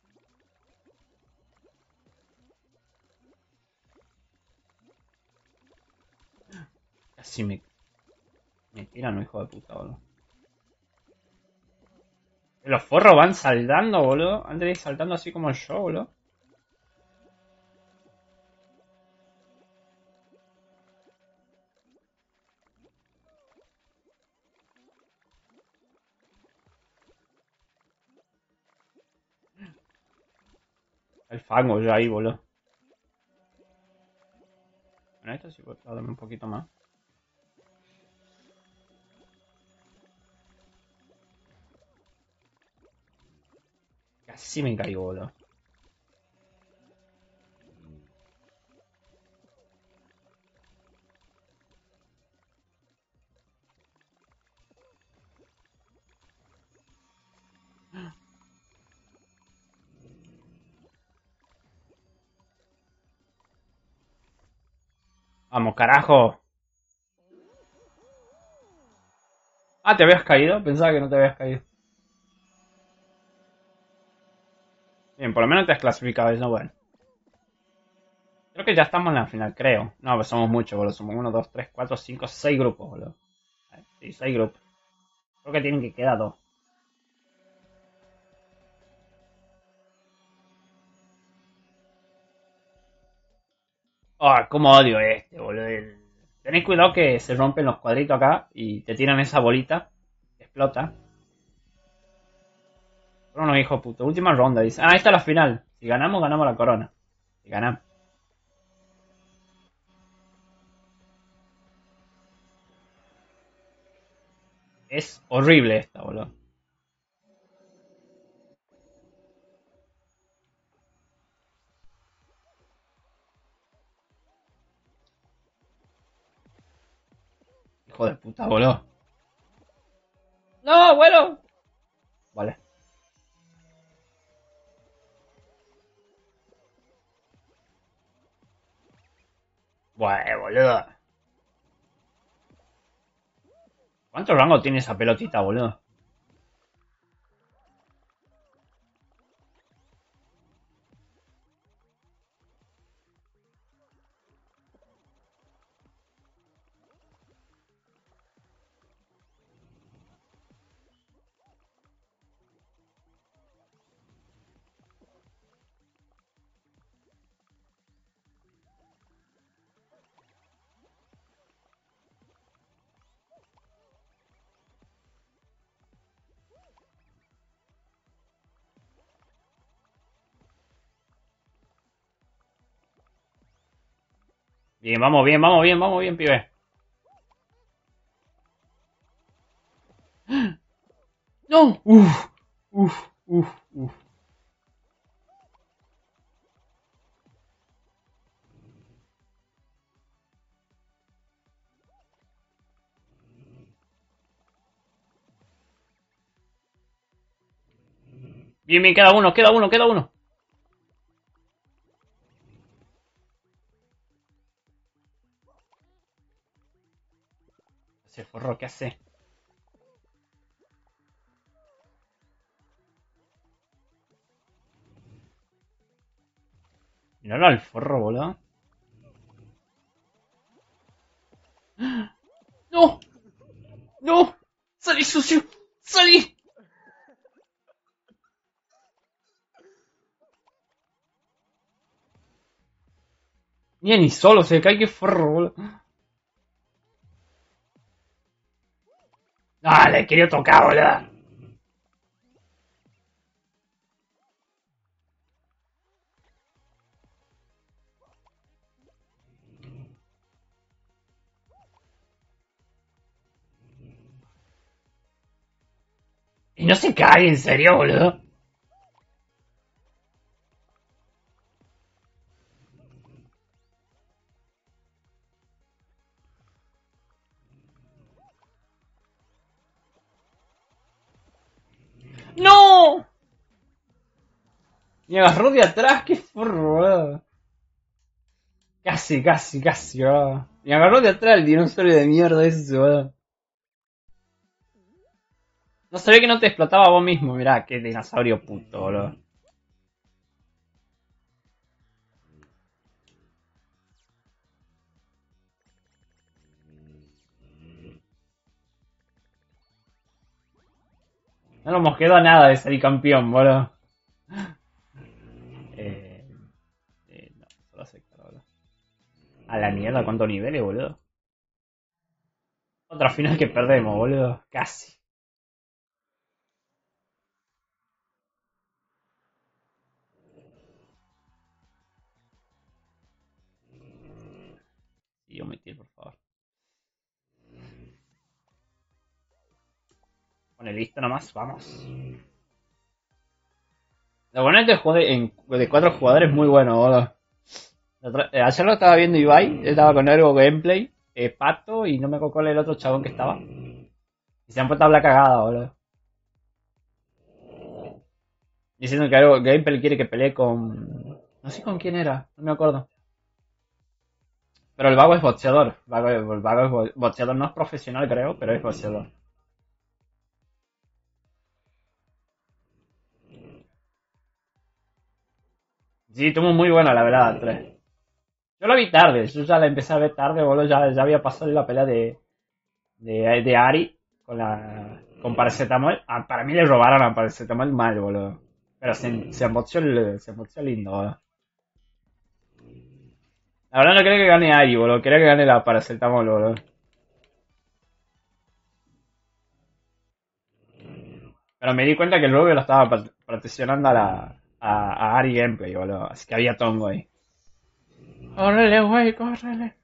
Así me, me tiran, hijo de puta, boludo. Los forros van saltando, boludo. Antes de ir saltando así como yo, boludo. El fango ya ahí, boludo. Bueno, esto sí puedo darme un poquito más. Casi me caigo, boludo. Vamos, carajo. Ah, ¿te habías caído? Pensaba que no te habías caído. Bien, por lo menos te has clasificado, eso bueno. Creo que ya estamos en la final, creo. No, pues somos muchos, boludo. Somos uno, dos, tres, cuatro, cinco, seis grupos, boludo. Sí, seis grupos. Creo que tienen que quedar dos. Ah, cómo odio este, boludo. El... Tenés cuidado que se rompen los cuadritos acá y te tiran esa bolita. Explota. Pero no, hijo de puta. Última ronda, dice. Ah, esta es la final. Si ganamos, ganamos la corona. Si ganamos. Es horrible esta, boludo. Hijo de puta, boludo. No, abuelo. Vale. Bueno, boludo. ¿Cuánto rango tiene esa pelotita, boludo? Bien, vamos bien, vamos bien, vamos bien, pibe. ¡No! Uf, uf, uf, uf. Bien, bien, queda uno, queda uno, queda uno. Ese forro, ¿qué hace? Miralo al forro, boludo. ¡No! ¡No! ¡Salí, sucio! ¡Salí! Mira, ni solo se cae, qué forro, boludo. Dale, quería tocar, boludo. Y no se cae, en serio, boludo. ¡No! Me agarró de atrás, qué forro, boludo. Casi, casi, casi, boludo. Me agarró de atrás el dinosaurio de mierda ese, boludo. No sabía que no te explotaba vos mismo, mirá, qué dinosaurio puto, boludo. No nos hemos quedado a nada de salir campeón, boludo. Eh, eh, no, solo aceptar, boludo. A la mierda, ¿cuántos niveles, boludo? Otra final que perdemos, boludo. Casi. Y yo metí, por favor. Pone listo nomás, vamos. Lo bueno es que el juego de, en- de cuatro jugadores es muy bueno, boludo. Otra- eh, Ayer lo estaba viendo Ibai, estaba con Ergo Gameplay, eh, Pato y no me acuerdo cuál era el otro chabón que estaba. Y se han puesto a hablar cagada, boludo. Diciendo que Ergo Gameplay quiere que pelee con... No sé con quién era, no me acuerdo. Pero el vago es boxeador. Vago, el vago es bo- boxeador, no es profesional creo, pero es boxeador. Sí, estuvo muy buena la velada tres. Yo la vi tarde, yo ya la empecé a ver tarde, boludo, ya, ya había pasado la pelea de, de, de Ari con la con paracetamol. Ah, para mí le robaron a paracetamol mal, boludo. Pero se, se emboció el- se emboció lindo, boludo. La verdad no creo que gane Ari, boludo, creo que gane la paracetamol, boludo. Pero me di cuenta que el Rubio lo estaba pat- patrocinando a la a, a Ari Gameplay, boludo. Así que había tongo ahí. Córrele, güey, córrele.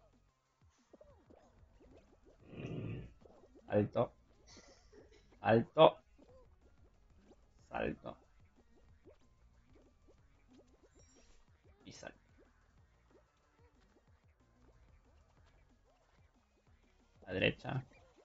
Alto, alto, salto y salto. A la derecha.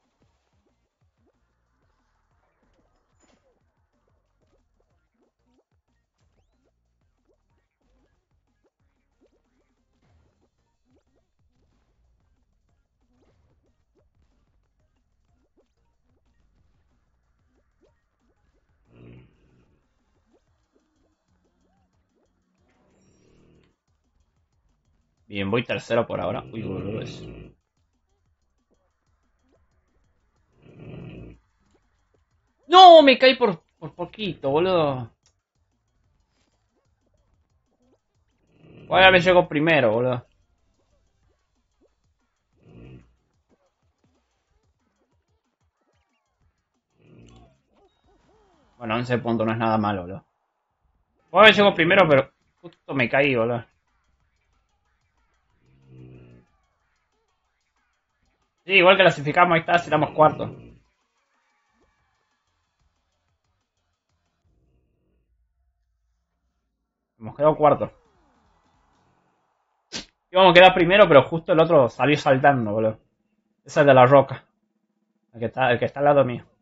Bien, voy tercero por ahora. Uy, boludo, eso. No, me caí por, por poquito, boludo. Ahora me llegó primero, boludo. Bueno, once puntos no es nada malo, boludo. Ahora me llegó primero, pero justo me caí, boludo. Sí, igual clasificamos, ahí está, si éramos cuartos. Hemos quedado cuartos. Íbamos a quedar primero, pero justo el otro salió saltando, boludo. Ese es el de la roca. El que está, el que está al lado mío.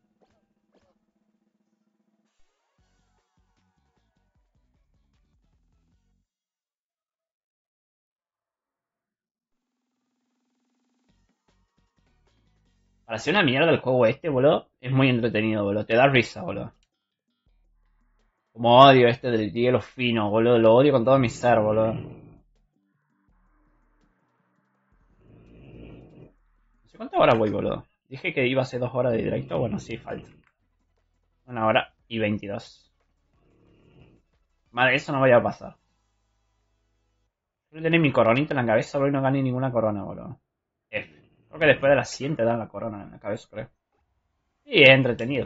Para hacer una mierda el juego este, boludo, es muy entretenido, boludo. Te da risa, boludo. Como odio este del hielo fino, boludo. Lo odio con todo mi ser, boludo. No sé cuántas horas voy, boludo. Dije que iba a ser dos horas de directo. Bueno, sí, falta. Una hora y veintidós. Madre, eso no vaya a pasar. Quiero tener mi coronita en la cabeza, boludo, y no gané ninguna corona, boludo. F. Creo que después de las cien te dan la corona en la cabeza, creo. Y es entretenido.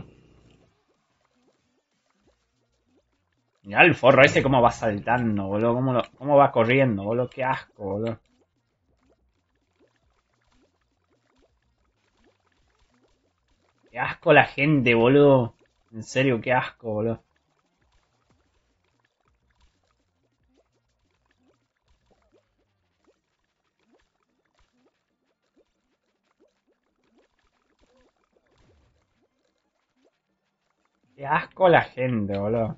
Mirá el forro ese cómo va saltando, boludo. Cómo, lo- cómo va corriendo, boludo. Qué asco, boludo. Qué asco la gente, boludo. En serio, qué asco, boludo. Qué asco la gente, boludo.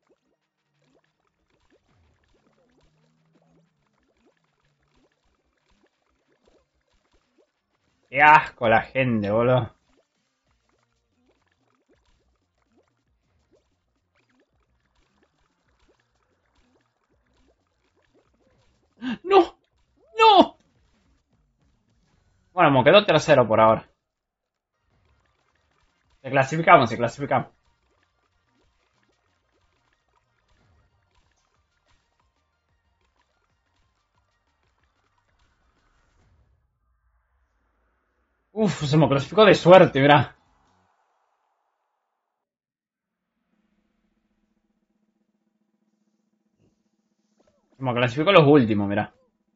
Qué asco la gente, boludo. ¡No! ¡No! Bueno, me quedó tercero por ahora. Se clasificamos, se clasificamos. Uf, se me clasificó de suerte, mirá. Se me clasificó los últimos, mirá.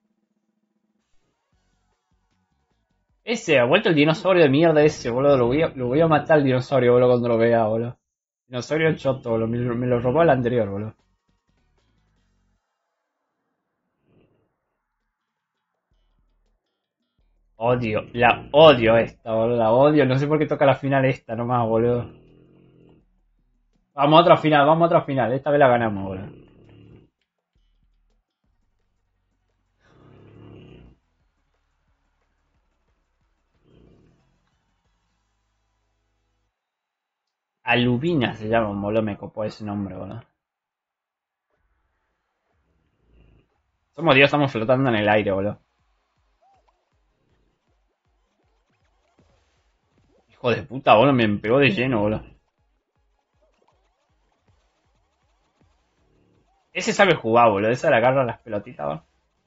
Ese, ha vuelto el dinosaurio de mierda ese, boludo. Lo voy a, lo voy a matar al dinosaurio, boludo, cuando lo vea, boludo. Dinosaurio choto, boludo. Me, me lo robó el anterior, boludo. Odio, la odio esta, boludo. La odio. No sé por qué toca la final esta nomás, boludo. Vamos a otra final, vamos a otra final. Esta vez la ganamos, boludo. Alubina se llama, boludo. Me copó ese nombre, boludo. Somos Dios, estamos flotando en el aire, boludo. Hijo de puta, boludo. Me pegó de lleno, boludo. Ese sabe jugar, boludo. Ese le agarra las pelotitas, boludo.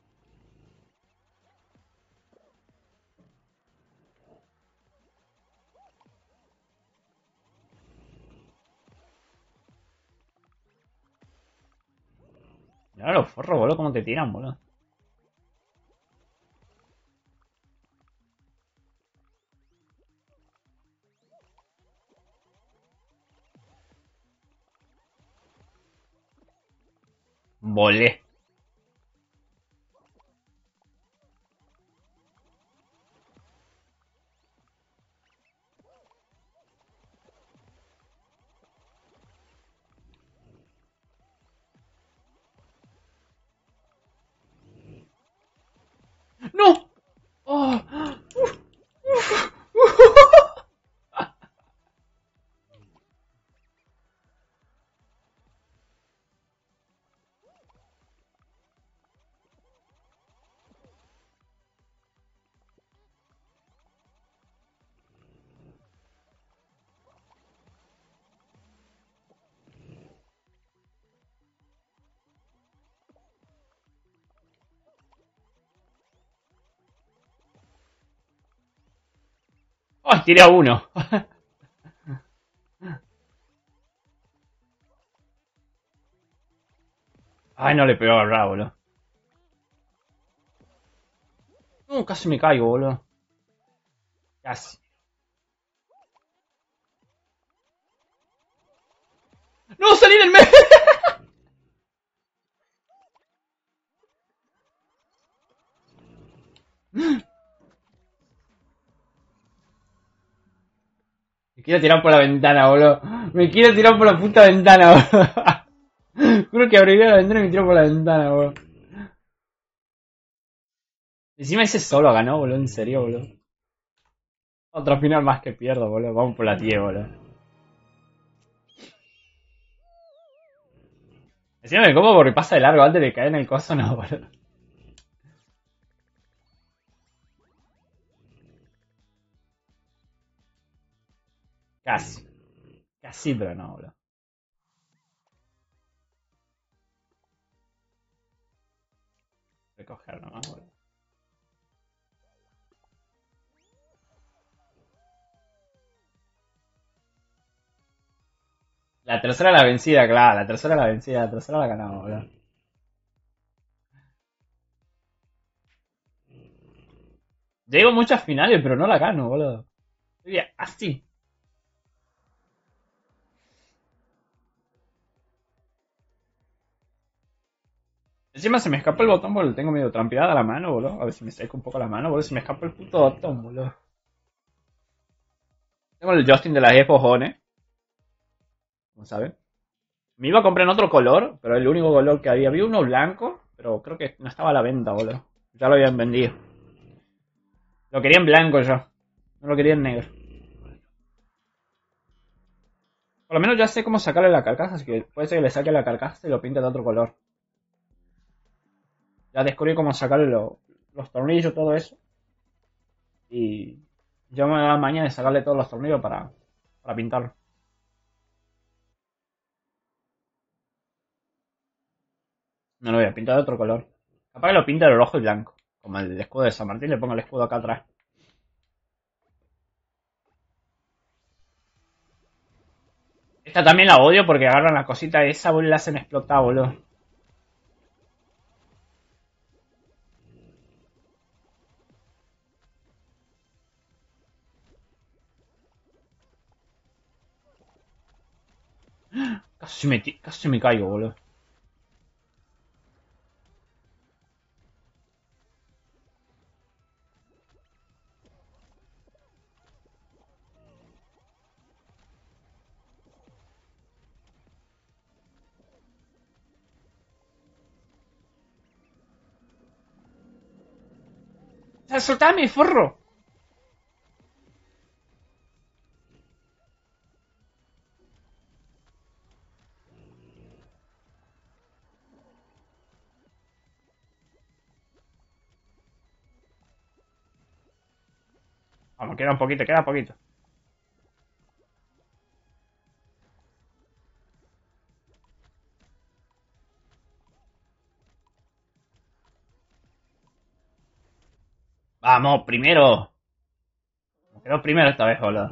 Mirá los forros, boludo, cómo te tiran, boludo. Volé. ¡No! ¡Oh! ¡Ay, tiré a uno! Ay, no le pegó a Ra, boludo. Uh, casi me caigo, boludo. Casi. ¡No, salí del medio! Me quiero tirar por la ventana, boludo. Me quiero tirar por la puta ventana, boludo. Juro que abriría la ventana y me tiro por la ventana, boludo. Encima ese solo ganó, boludo. En serio, boludo. Otro final más que pierdo, boludo. Vamos por la diez, boludo. Encima me como porque pasa de largo antes de caer en el coso, no, boludo. Casi. Casi, pero no, boludo. Voy a coger nomás, boludo. La tercera la vencida, claro. La tercera la vencida. La tercera la ganamos, boludo. Llego muchas finales, pero no la gano, boludo. Estoy así. Encima se me escapa el botón porque lo tengo medio trampeada la mano, boludo. A ver si me seca un poco la mano, boludo. Se me escapa el puto botón, boludo. Tengo el Justin de las Epojones. Como saben. Me iba a comprar en otro color, pero el único color que había. Había uno blanco, pero creo que no estaba a la venta, boludo. Ya lo habían vendido. Lo quería en blanco yo. No lo quería en negro. Por lo menos ya sé cómo sacarle la carcasa, así que puede ser que le saque la carcasa y lo pinte de otro color. Ya descubrí cómo sacarle lo- los tornillos, todo eso. Y yo me da mañana de sacarle todos los tornillos para, para pintarlo. No lo voy a pintar de otro color. Capaz que lo pinte de rojo y blanco. Como el escudo de San Martín, le pongo el escudo acá atrás. Esta también la odio porque agarran la cosita esa, boludo, y la hacen explotar, boludo. Casi me, casi me caigo, boludo. ¡Soltame, forro! Vamos, queda un poquito, queda poquito. Vamos, primero. Quedó primero esta vez, boludo.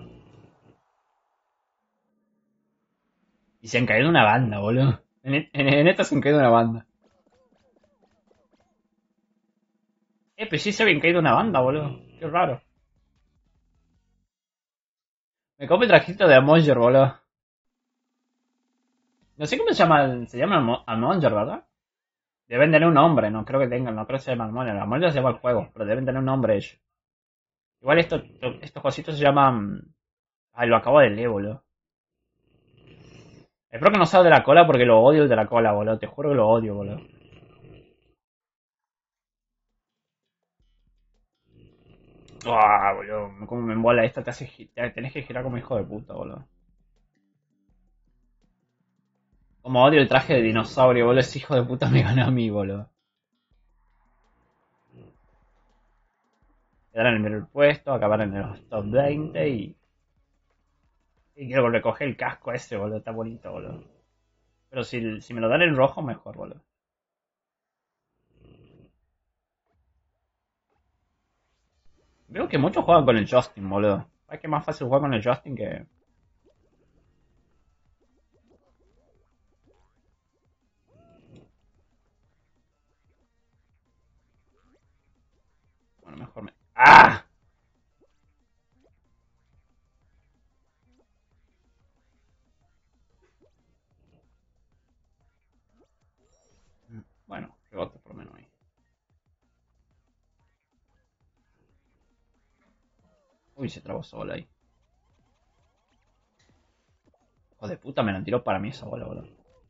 Y se han caído una banda, boludo. En, en, en esta se han caído una banda. Eh, pero sí se habían caído una banda, boludo. Qué raro. Me compré el trajito de Amonger, boludo. No sé cómo se llama. Se llama Amonger, ¿verdad? Deben tener un nombre, no creo que tengan, no creo que se llama Amonger. Amonger se llama el juego, pero deben tener un nombre ellos. Igual estos, estos cositos se llaman. Ay, lo acabo de leer, boludo. Espero que no salga de la cola porque lo odio el de la cola, boludo. Te juro que lo odio, boludo. Ah, boludo. Como me embola esta, te hace te, tenés que girar como hijo de puta, boludo. Como odio el traje de dinosaurio, boludo. Ese hijo de puta me ganó a mí, boludo. Quedar en el primer puesto, acabar en el top veinte y. Y quiero recoger el casco ese, boludo. Está bonito, boludo. Pero si, si me lo dan en rojo, mejor, boludo. Veo que muchos juegan con el Justin, boludo. Es que es más fácil jugar con el Justin que. Bueno, mejor me. ¡Ah! Uy, se trabó esa bola ahí. Hijo de puta, me la tiró para mí esa bola, boludo.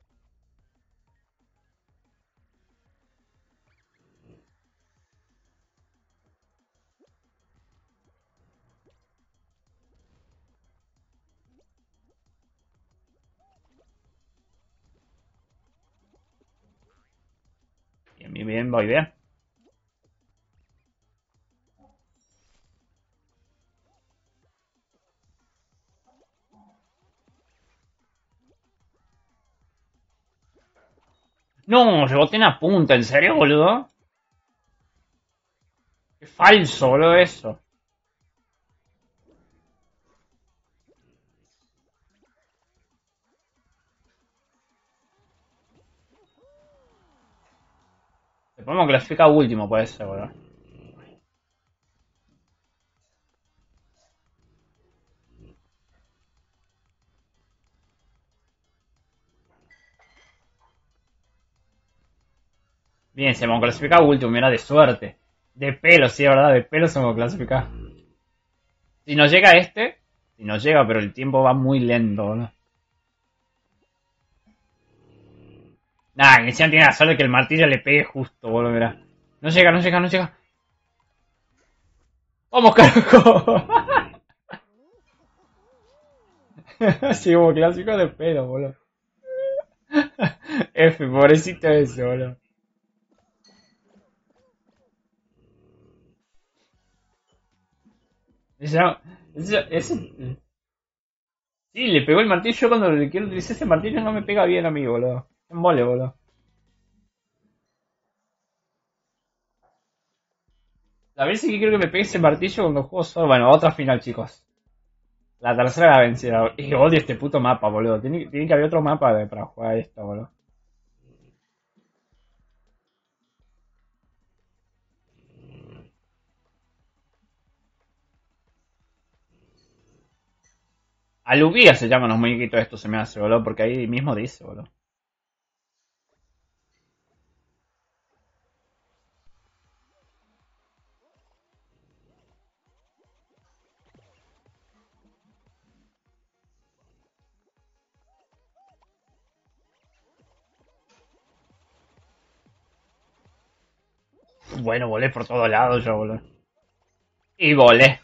Bien, bien, bien, voy bien. No, rebote en la punta, ¿en serio, boludo? Qué falso, boludo, eso. Le podemos clasificar último, puede ser, boludo. Bien, se hemos clasificado último, mira, de suerte. De pelo, sí, verdad, de pelo se hemos clasificado. Si nos llega este, si nos llega, pero el tiempo va muy lento, boludo. Nah, que encima tiene la suerte que el martillo le pegue justo, boludo, mirá. No llega, no llega, no llega. ¡Vamos, carajo! Sí, como clásico de pedo, boludo. F, pobrecito ese, boludo. Ese, ese, ese- Sí, le pegó el martillo. Yo cuando le quiero utilizar ese martillo no me pega bien a mí, boludo. En mole, boludo. A ver si quiero que me pegue ese martillo cuando juego solo. Bueno, otra final, chicos. La tercera la vencida. Y odio este puto mapa, boludo. Tiene, tiene que haber otro mapa de- para jugar esto, boludo. Alubia se llaman los muñequitos estos, se me hace, boludo. Porque ahí mismo dice, boludo. Bueno, volé por todos lados yo, boludo. Y volé.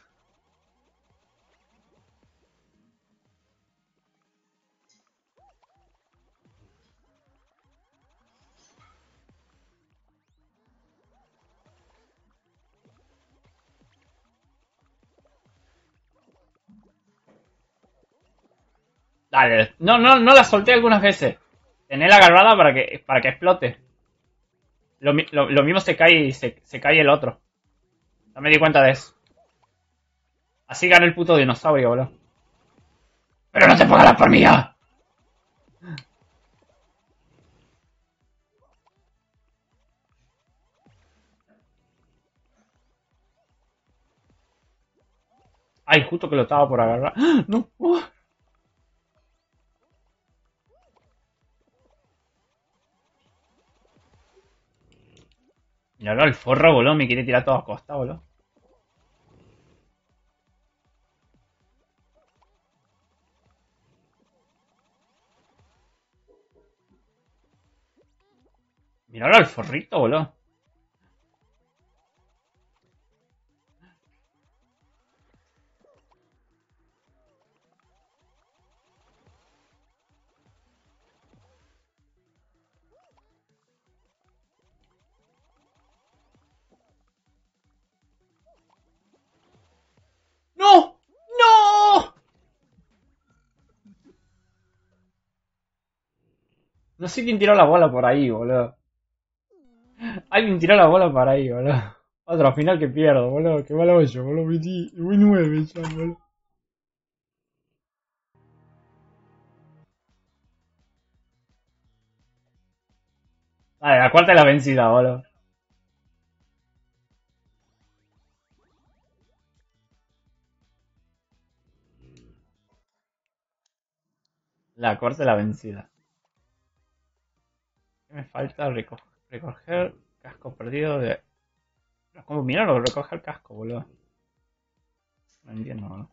Dale. No, no, no la solté algunas veces. Tené la agarrada para que, para que explote. Lo, lo, lo mismo se cae y se, se cae el otro. No me di cuenta de eso. Así ganó el puto dinosaurio, boludo. ¡Pero no te pongas la palmilla! Ay, justo que lo estaba por agarrar. ¡Ah! ¡No! ¡Oh! Míralo, el forro, boludo. Me quiere tirar todo a costa, boludo. Míralo al forrito, boludo. ¡No! ¡No! No sé quién tiró la bola por ahí, boludo. Alguien tiró la bola por ahí, boludo. Otro final que pierdo, boludo. Qué malo yo, boludo. Metí muy nueve ya, boludo. Vale, la cuarta es la vencida, boludo. La cuarta es la vencida. ¿Qué me falta? Reco recoger casco perdido de... ¿Cómo? Mira lo que recoge el casco, boludo. No entiendo, ¿no?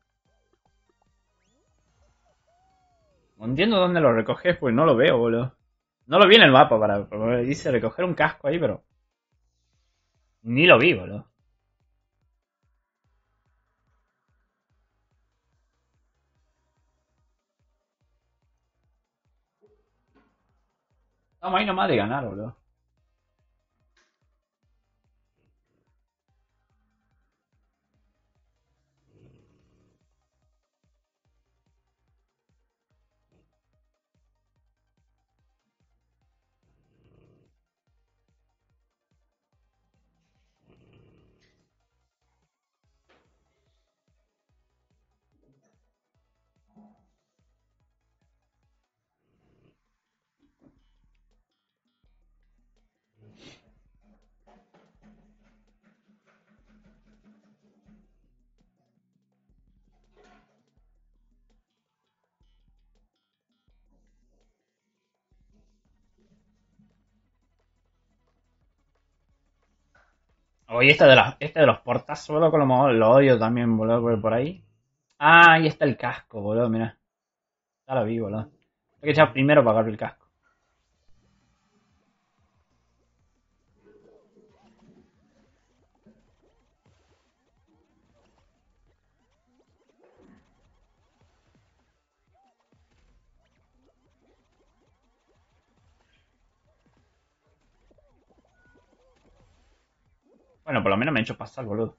No entiendo dónde lo recoges, pues no lo veo, boludo. No lo vi en el mapa, para, para dice recoger un casco ahí, pero... Ni lo vi, boludo. Estamos ahí nomás de ganar, boludo. Oye, este de, las, este de los portazos, boludo, con lo, lo odio también, boludo, por, por ahí. Ah, ahí está el casco, boludo, mira. Ya lo vi, boludo. Hay que echar primero para agarrar el casco. Bueno, por lo menos me he hecho pasar, boludo.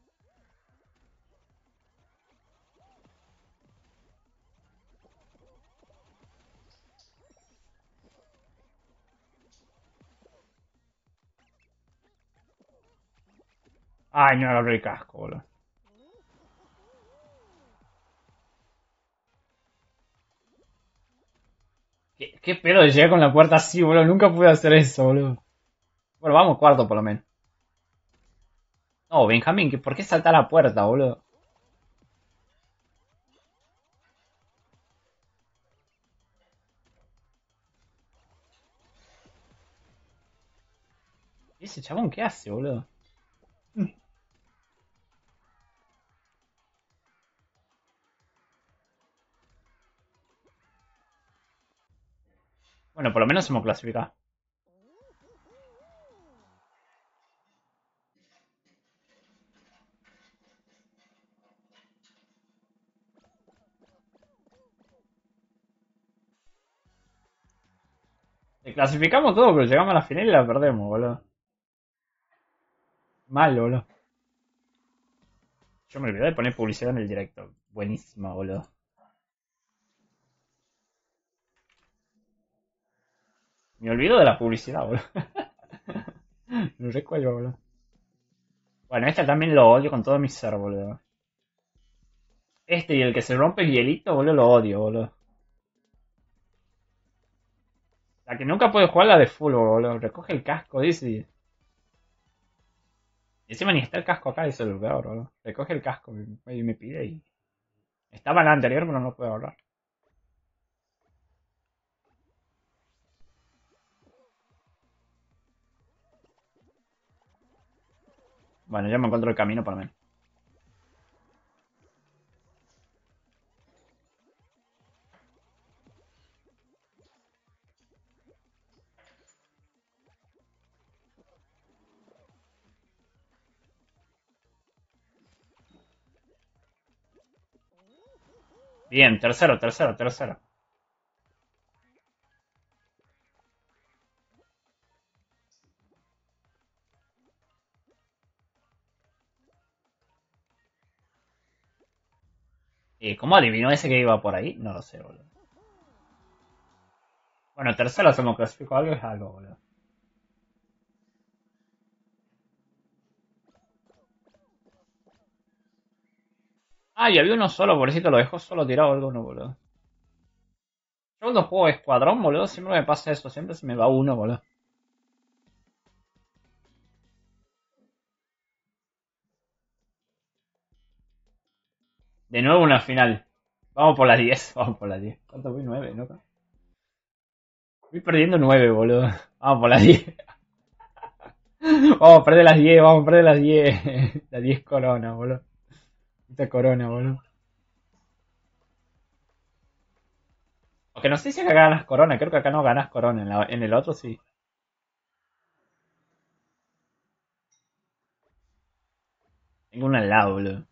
Ay, no agarré el casco, boludo. ¿Qué, qué pedo de llegar con la puerta así, boludo? Nunca pude hacer eso, boludo. Bueno, vamos cuarto por lo menos. No, Benjamín, ¿por qué salta la puerta, boludo? ¿Y ese chabón qué hace, boludo? Bueno, por lo menos hemos clasificado. Le clasificamos todo, pero llegamos a la final y la perdemos, boludo. Mal, boludo. Yo me olvidé de poner publicidad en el directo. Buenísima, boludo. Me olvido de la publicidad, boludo. No recuerdo, boludo. Bueno, este también lo odio con todo mi ser, boludo. Este y el que se rompe el hielito, boludo, lo odio, boludo. La que nunca puede jugar la de fútbol, boludo. Recoge el casco, dice. Y encima ni está el casco acá, dice el peor, boludo. Recoge el casco y me pide y... Estaba en la anterior, pero no puedo hablar. Bueno, ya me encuentro el camino por lo menos. Bien, tercero, tercero, tercero. ¿Y cómo adivinó ese que iba por ahí? No lo sé, boludo. Bueno, tercero se me clasificó algo, es algo, boludo. Ah, y había uno solo, pobrecito, lo dejó solo tirado alguno, boludo. Yo cuando juego escuadrón, boludo, siempre me pasa eso, siempre se me va uno, boludo. De nuevo una final. Vamos por las diez, vamos por las diez. ¿Cuánto voy? nueve, ¿no? Voy perdiendo nueve, boludo. Vamos por las diez. Vamos a perder las diez, vamos a perder las diez. Las diez coronas, boludo. Esta corona, boludo. Aunque no sé si acá ganas corona, creo que acá no ganas corona, en, la- en el otro sí. Tengo una al lado, boludo.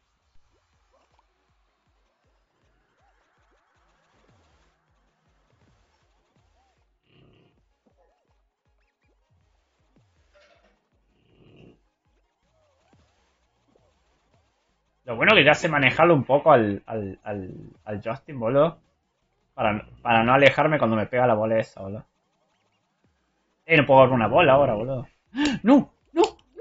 Lo bueno que ya sé manejarlo un poco al, al, al, al Justin, boludo. Para, para no alejarme cuando me pega la bola esa, boludo. Eh, no puedo dar una bola ahora, boludo. ¡No! ¡No!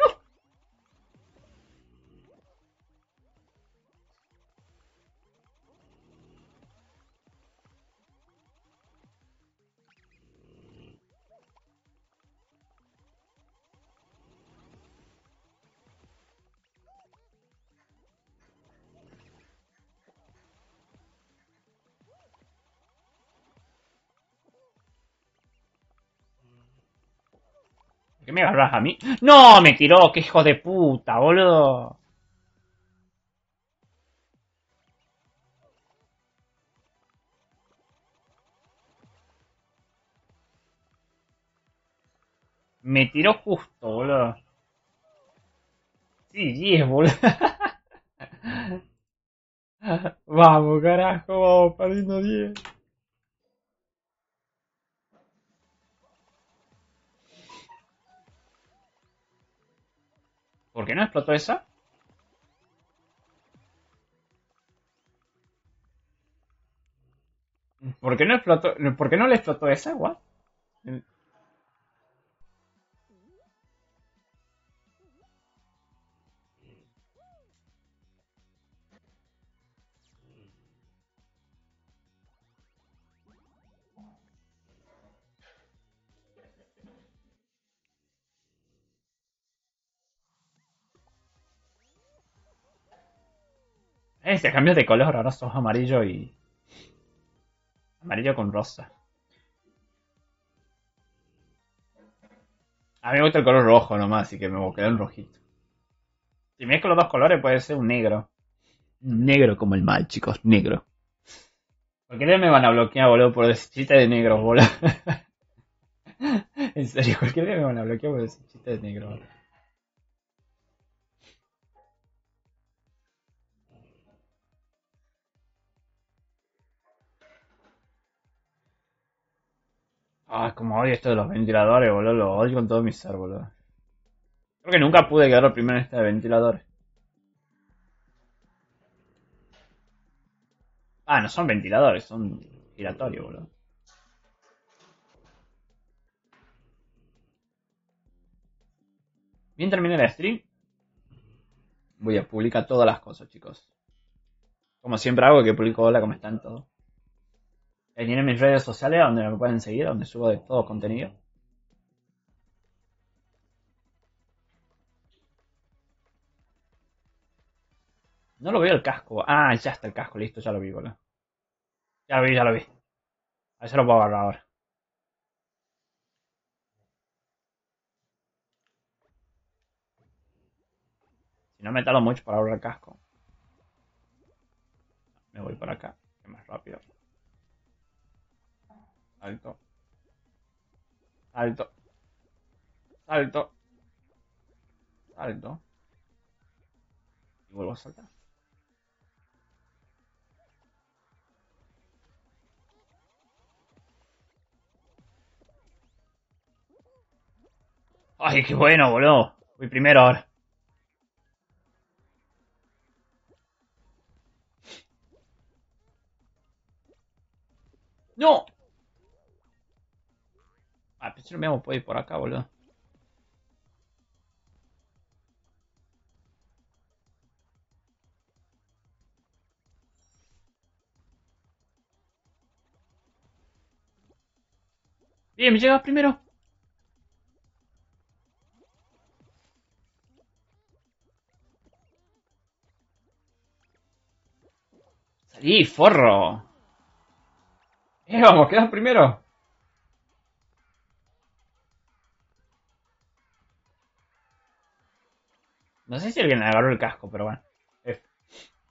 ¿Por qué me agarras a mí? ¡No! Me tiró, qué hijo de puta, boludo. Me tiró justo, boludo. Sí, diez, boludo. Vamos, carajo, vamos, perdiendo diez. ¿Por qué no explotó esa? ¿Por qué no explotó? ¿Por qué no le explotó esa, what? Este cambio de color, ahora sos amarillo y... Amarillo con rosa. A mí me gusta el color rojo nomás, así que me voy a quedar en rojito. Si mezclo los dos colores puede ser un negro. Un negro como el mal, chicos, negro. ¿Por qué me van a bloquear, boludo, por decir chiste de negros, boludo? En serio, cualquier día me van a bloquear por decir chiste de negro, boludo. Ah, como odio esto de los ventiladores, boludo. Lo odio con todo mi ser, boludo. Creo que nunca pude quedar primero en este de ventiladores. Ah, no son ventiladores, son giratorios, boludo. Bien terminé el stream. Voy a publicar todas las cosas, chicos. Como siempre hago, que publico hola como están todos. Ahí tienen mis redes sociales donde me pueden seguir, donde subo de todo contenido. No lo veo el casco. Ah, ya está el casco, listo, ya lo vi, boludo. Ya lo vi, ya lo vi. A ver si lo puedo agarrar ahora. Si no me tardo mucho para agarrar el casco. Me voy por acá, que es más rápido. Salto, salto, salto, salto. Y vuelvo a saltar. Ay, qué bueno, boludo. Voy primero ahora. ¡No! Ah, pensé que no me puedo ir por acá, boludo. Bien, me llegas primero. Salí, forro. Eh, vamos, quedas primero. No sé si alguien agarró el casco, pero bueno. F.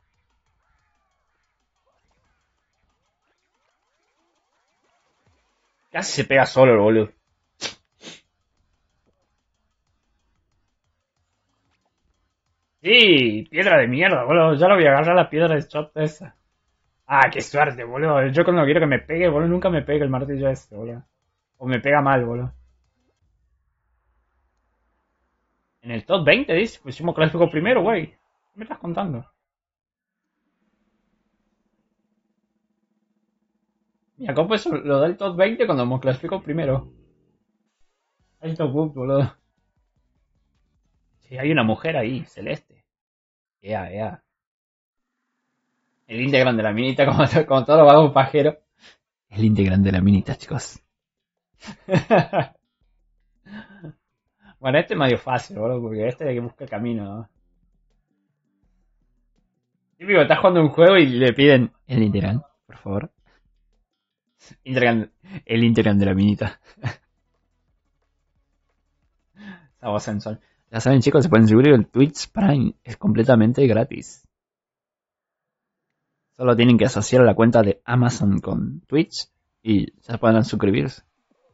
Casi se pega solo el boludo. Sí, piedra de mierda, boludo. Ya lo voy a agarrar la piedra de shot esa. Ah, qué suerte, boludo. Yo cuando quiero que me pegue, boludo, nunca me pega el martillo este, boludo. O me pega mal, boludo. En el top veinte, dice. Pues hicimos clásico primero, güey. ¿Qué me estás contando? Mira, ¿cómo eso lo da el top veinte cuando hemos clasificado primero? Hay top book, boludo. Sí, hay una mujer ahí, celeste. Ea, ea. El Instagram de la minita, como, como todos los vagos pajeros. El Instagram de la minita, chicos. Bueno, este es medio fácil, boludo, porque este hay que buscar camino, ¿no? Típico, estás jugando un juego y le piden el Instagram, por favor. Instagram, el Instagram de la minita. Esa voz sensual. Ya saben, chicos, se pueden suscribir el Twitch Prime. Es completamente gratis. Solo tienen que asociar la cuenta de Amazon con Twitch y ya podrán suscribirse.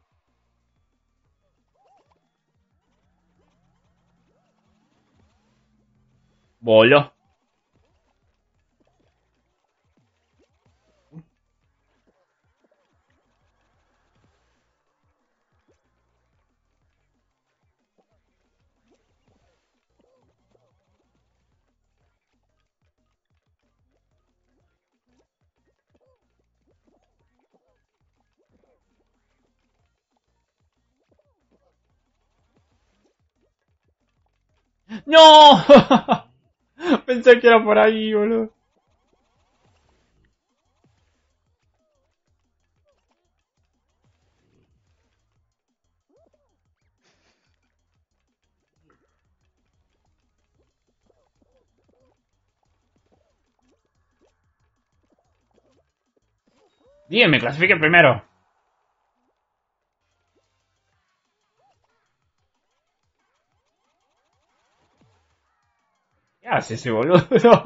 Bolo. ¡No! Pensé que era por ahí, boludo. Dígame, clasifique primero. ¿Qué hace ese boludo?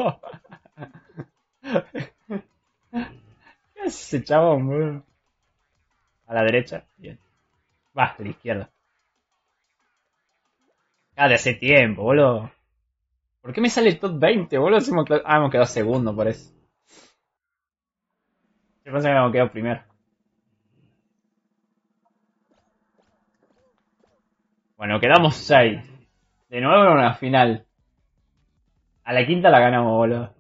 ¿Qué hace ese chabón, boludo? A la derecha. Bien. Va, a la izquierda. Ah, de hace tiempo, boludo. ¿Por qué me sale el top veinte, boludo? Si hemos cla- Ah, hemos quedado segundo por eso. Yo pensé que hemos quedado primero. Bueno, quedamos seis. De nuevo en una final. A la quinta la ganamos, boludo.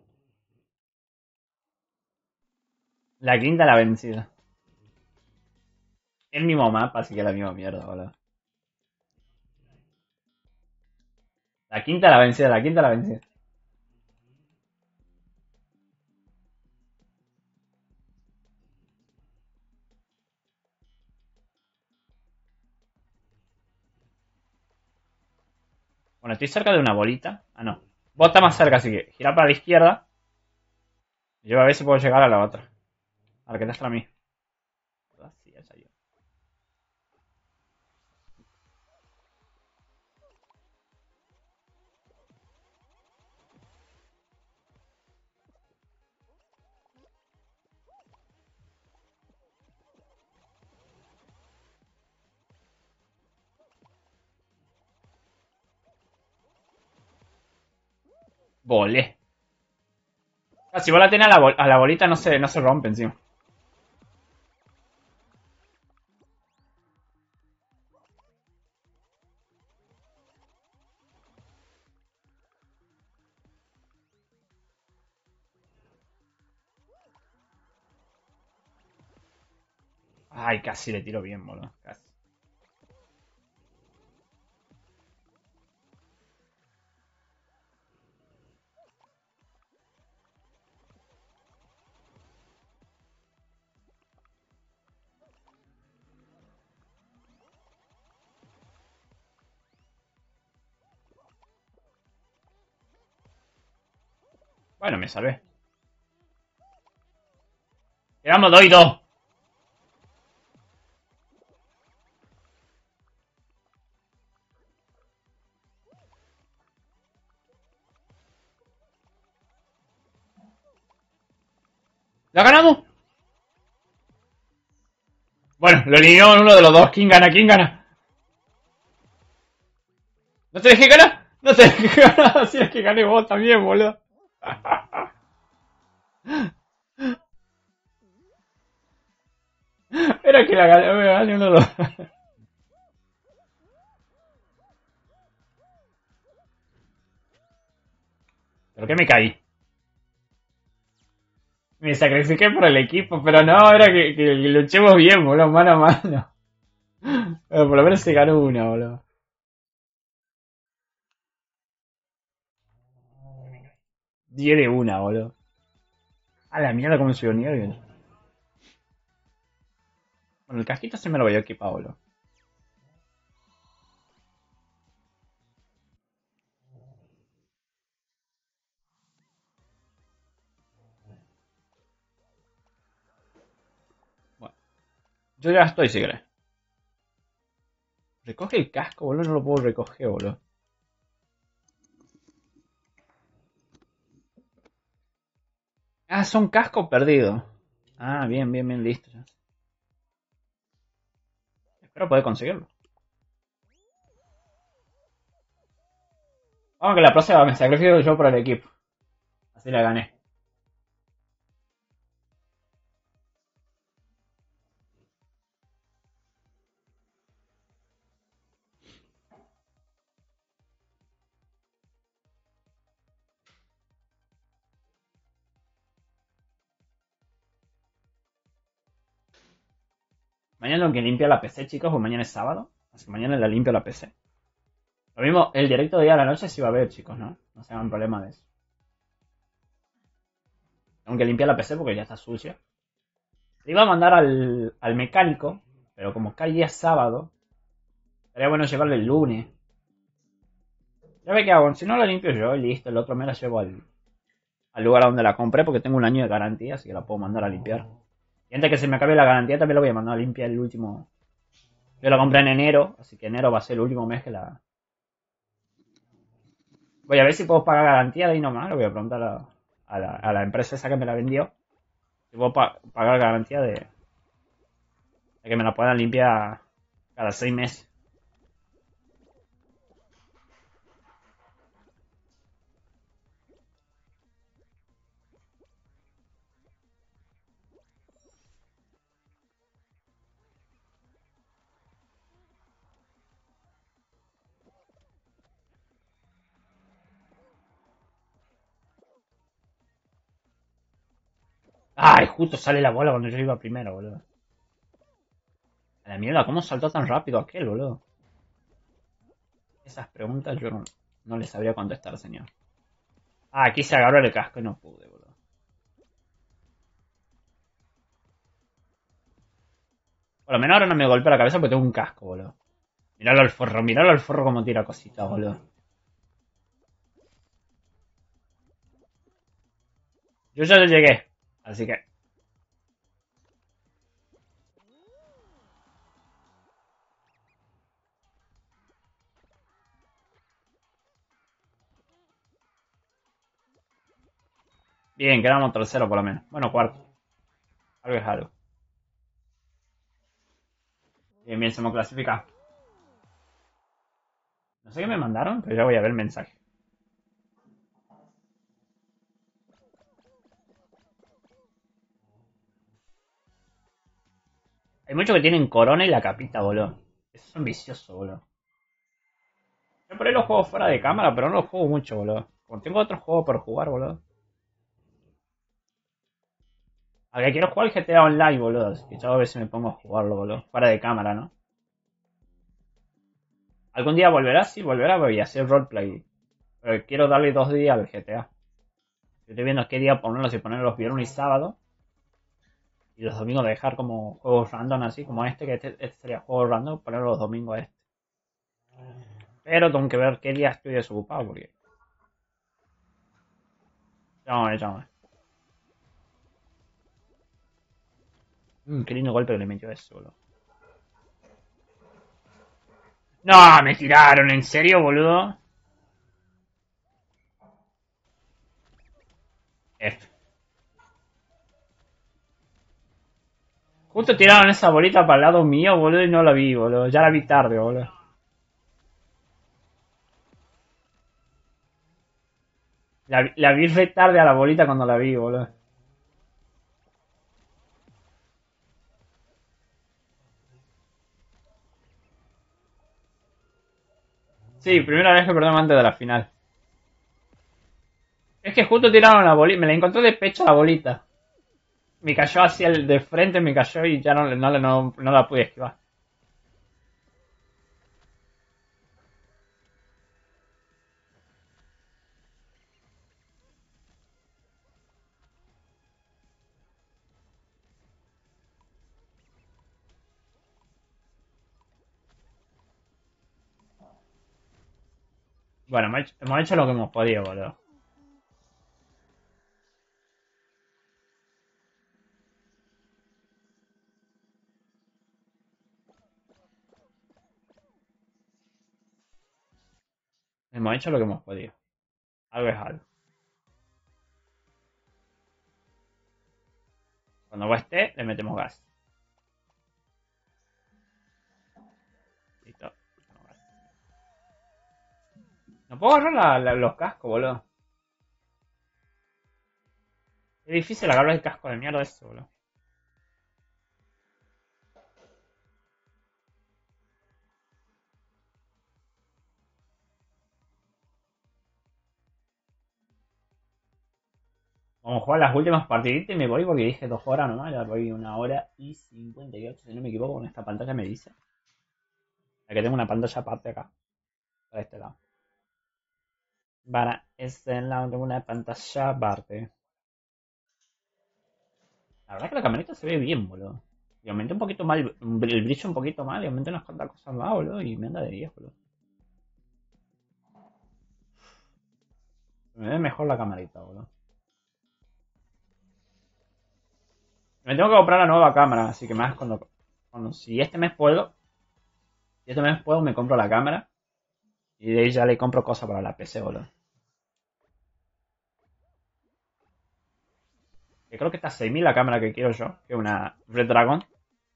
La quinta la vencida. El mismo mapa, así que la misma mierda, boludo. La quinta la vencida, la quinta la vencida. Bueno, estoy cerca de una bolita. Ah, no. Vos estás más cerca, así que gira para la izquierda. Y yo a ver si puedo llegar a la otra. A la que está a mí. Sí, ya salió. Volé. Ah, si vos la tenés a la, bol a la bolita, no se, no se rompe encima. Ay, casi le tiro bien, boludo. Casi. Bueno, me salvé. Quedamos dos y dos. ¿La ganamos? Bueno, lo eliminó uno de los dos. ¿Quién gana? ¿Quién gana? ¿No te dejé ganar? No te dejé ganar. Si es que gané vos también, boludo. Era que la gané, me gané uno de los dos. ¿Pero qué me caí? Me sacrifiqué por el equipo, pero no, era que, que luchemos bien, boludo, mano a mano. Pero por lo menos se ganó una, boludo. diez de una, boludo. A la mierda, cómo subió el nivel. Bueno, el casquito se me lo voy a equipar, boludo. Bueno, yo ya estoy, si querés. Recoge el casco, boludo, no lo puedo recoger, boludo. Ah, son cascos perdidos. Ah, bien, bien, bien, listo. Ya. Espero poder conseguirlo. Vamos que la próxima me sacrifico yo por el equipo. Así la gané. Mañana tengo que limpiar la P C, chicos, o mañana es sábado. Así que mañana la limpio la P C. Lo mismo, el directo de día a la noche sí va a haber, chicos, ¿no? No se hagan problema de eso. Tengo que limpiar la P C porque ya está sucia. Le iba a mandar al, al mecánico, pero como cae día sábado, sería bueno llevarle el lunes. Ya ve qué hago, si no la limpio yo y listo, el otro me la llevo al, al lugar donde la compré porque tengo un año de garantía, así que la puedo mandar a limpiar. Y antes que se me acabe la garantía también la voy a mandar a limpiar el último. Yo la compré en enero, así que enero va a ser el último mes que la... Voy a ver si puedo pagar garantía de ahí nomás, le voy a preguntar a, a, la, a la empresa esa que me la vendió. Si puedo pa pagar garantía de, de que me la puedan limpiar cada seis meses. Ay, justo sale la bola cuando yo iba primero, boludo. A la mierda, ¿cómo saltó tan rápido aquel, boludo? Esas preguntas yo no, no les sabría contestar, señor. Ah, aquí se agarró el casco y no pude, boludo. Por lo menos ahora no me golpea la cabeza porque tengo un casco, boludo. Miralo al forro, miralo al forro como tira cositas, boludo. Yo ya llegué, así que... Bien, quedamos tercero por lo menos. Bueno, cuarto. Algo es algo. Bien, bien, se me clasifica. No sé qué me mandaron, pero ya voy a ver el mensaje. Hay muchos que tienen corona y la capita, boludo. Esos son viciosos, boludo. Yo por ahí los juego fuera de cámara, pero no los juego mucho, boludo. Como tengo otros juegos por jugar, boludo. Al que quiero jugar el G T A Online, boludo. Así que yo a ver si me pongo a jugarlo, boludo. Fuera de cámara, ¿no? Algún día volverá, sí, volverá, voy a hacer roleplay. Pero quiero darle dos días al G T A. Estoy viendo qué día ponerlo, si ponerlo los viernes y sábado. Y los domingos dejar como juegos random así, como este, que este, este sería juego random, ponerlo los domingos a este. Pero tengo que ver qué día estoy desocupado, porque... Llámame, llámame. Mmm, qué lindo golpe que le metió eso, boludo. No, me tiraron, ¿en serio, boludo? F. Justo tiraron esa bolita para el lado mío, boludo, y no la vi, boludo. Ya la vi tarde, boludo. La, vi- la vi re tarde a la bolita cuando la vi, boludo. Sí, primera vez que perdemos antes de la final. Es que justo tiraron la bolita, me la encontré de pecho la bolita. Me cayó hacia el de frente, me cayó y ya no, no, no, no, no la pude esquivar. Bueno, hemos hecho, hemos hecho lo que hemos podido, boludo. Hemos hecho lo que hemos podido. Algo es algo. Cuando vos esté, le metemos gas. Listo. No puedo agarrar la- la- los cascos, boludo. Es difícil agarrar el casco de mierda ese, boludo. Vamos a jugar las últimas partiditas y me voy porque dije dos horas nomás. Ya voy una hora y cincuenta y ocho, si no me equivoco, con esta pantalla me dice. Ya que tengo una pantalla aparte acá. Para este lado. Para este lado tengo una pantalla aparte. La verdad que la camarita se ve bien, boludo. Y aumenté un poquito más el, el brillo un poquito más y aumenté unas cuantas cosas más, boludo. Y me anda de diez, boludo. Me ve mejor la camarita, boludo. Me tengo que comprar la nueva cámara, así que más cuando, cuando si este mes puedo, si este mes puedo me compro la cámara y de ahí ya le compro cosas para la P C, boludo. Que creo que está a seis mil la cámara que quiero yo, que es una Red Dragon.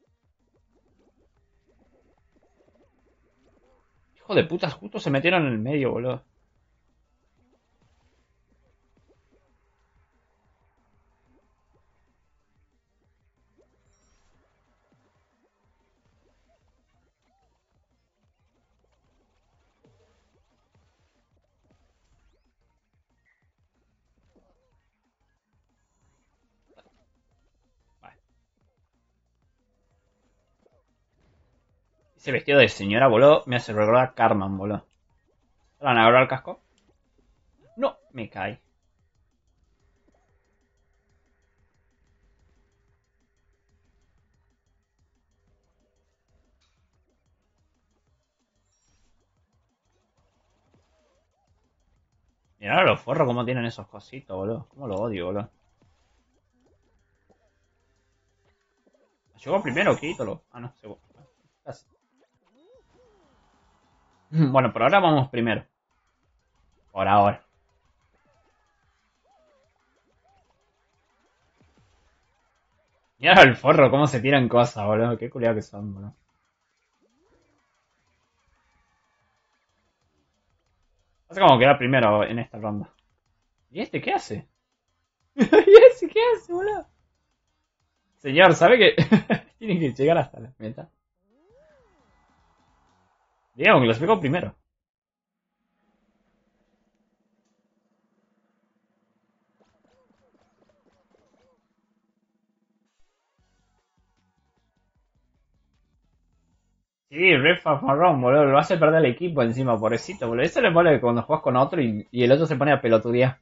Hijo de putas, justo se metieron en el medio, boludo. Vale. Ese vestido de señora, boludo, me hace recordar a Carmen, boludo. ¿Se van a agarrar el casco? No, me cae. Mirá los forros cómo tienen esos cositos, boludo. Cómo lo odio, boludo. Llegó primero, quítalo. Ah, no, segundo. Casi. Bueno, por ahora vamos primero. Por ahora. Mira el forro, cómo se tiran cosas, boludo. Qué culiado que son, boludo. Hace como queda primero en esta ronda. ¿Y este qué hace? ¿Y ese qué hace, boludo? Señor, ¿sabe que tiene que llegar hasta la meta? Digamos que los pegó primero. Sí, re fanfarrón, boludo. Lo hace perder el equipo encima, pobrecito, boludo. Eso le pone cuando juegas con otro y, y el otro se pone a pelotudear.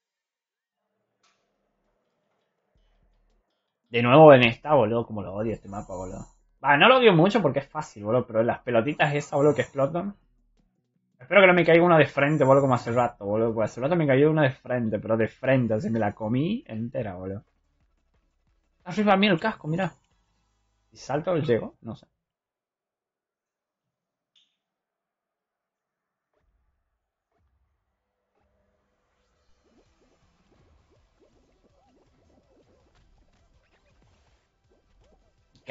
De nuevo en esta, boludo. Como lo odio este mapa, boludo. Va, no lo odio mucho porque es fácil, boludo. Pero las pelotitas esas, boludo, que explotan. Espero que no me caiga una de frente, boludo, como hace rato, boludo. Porque hace rato me cayó una de frente, pero de frente. Así me la comí entera, boludo. Arriba a mí el casco, mira. Si salto, llego, no sé.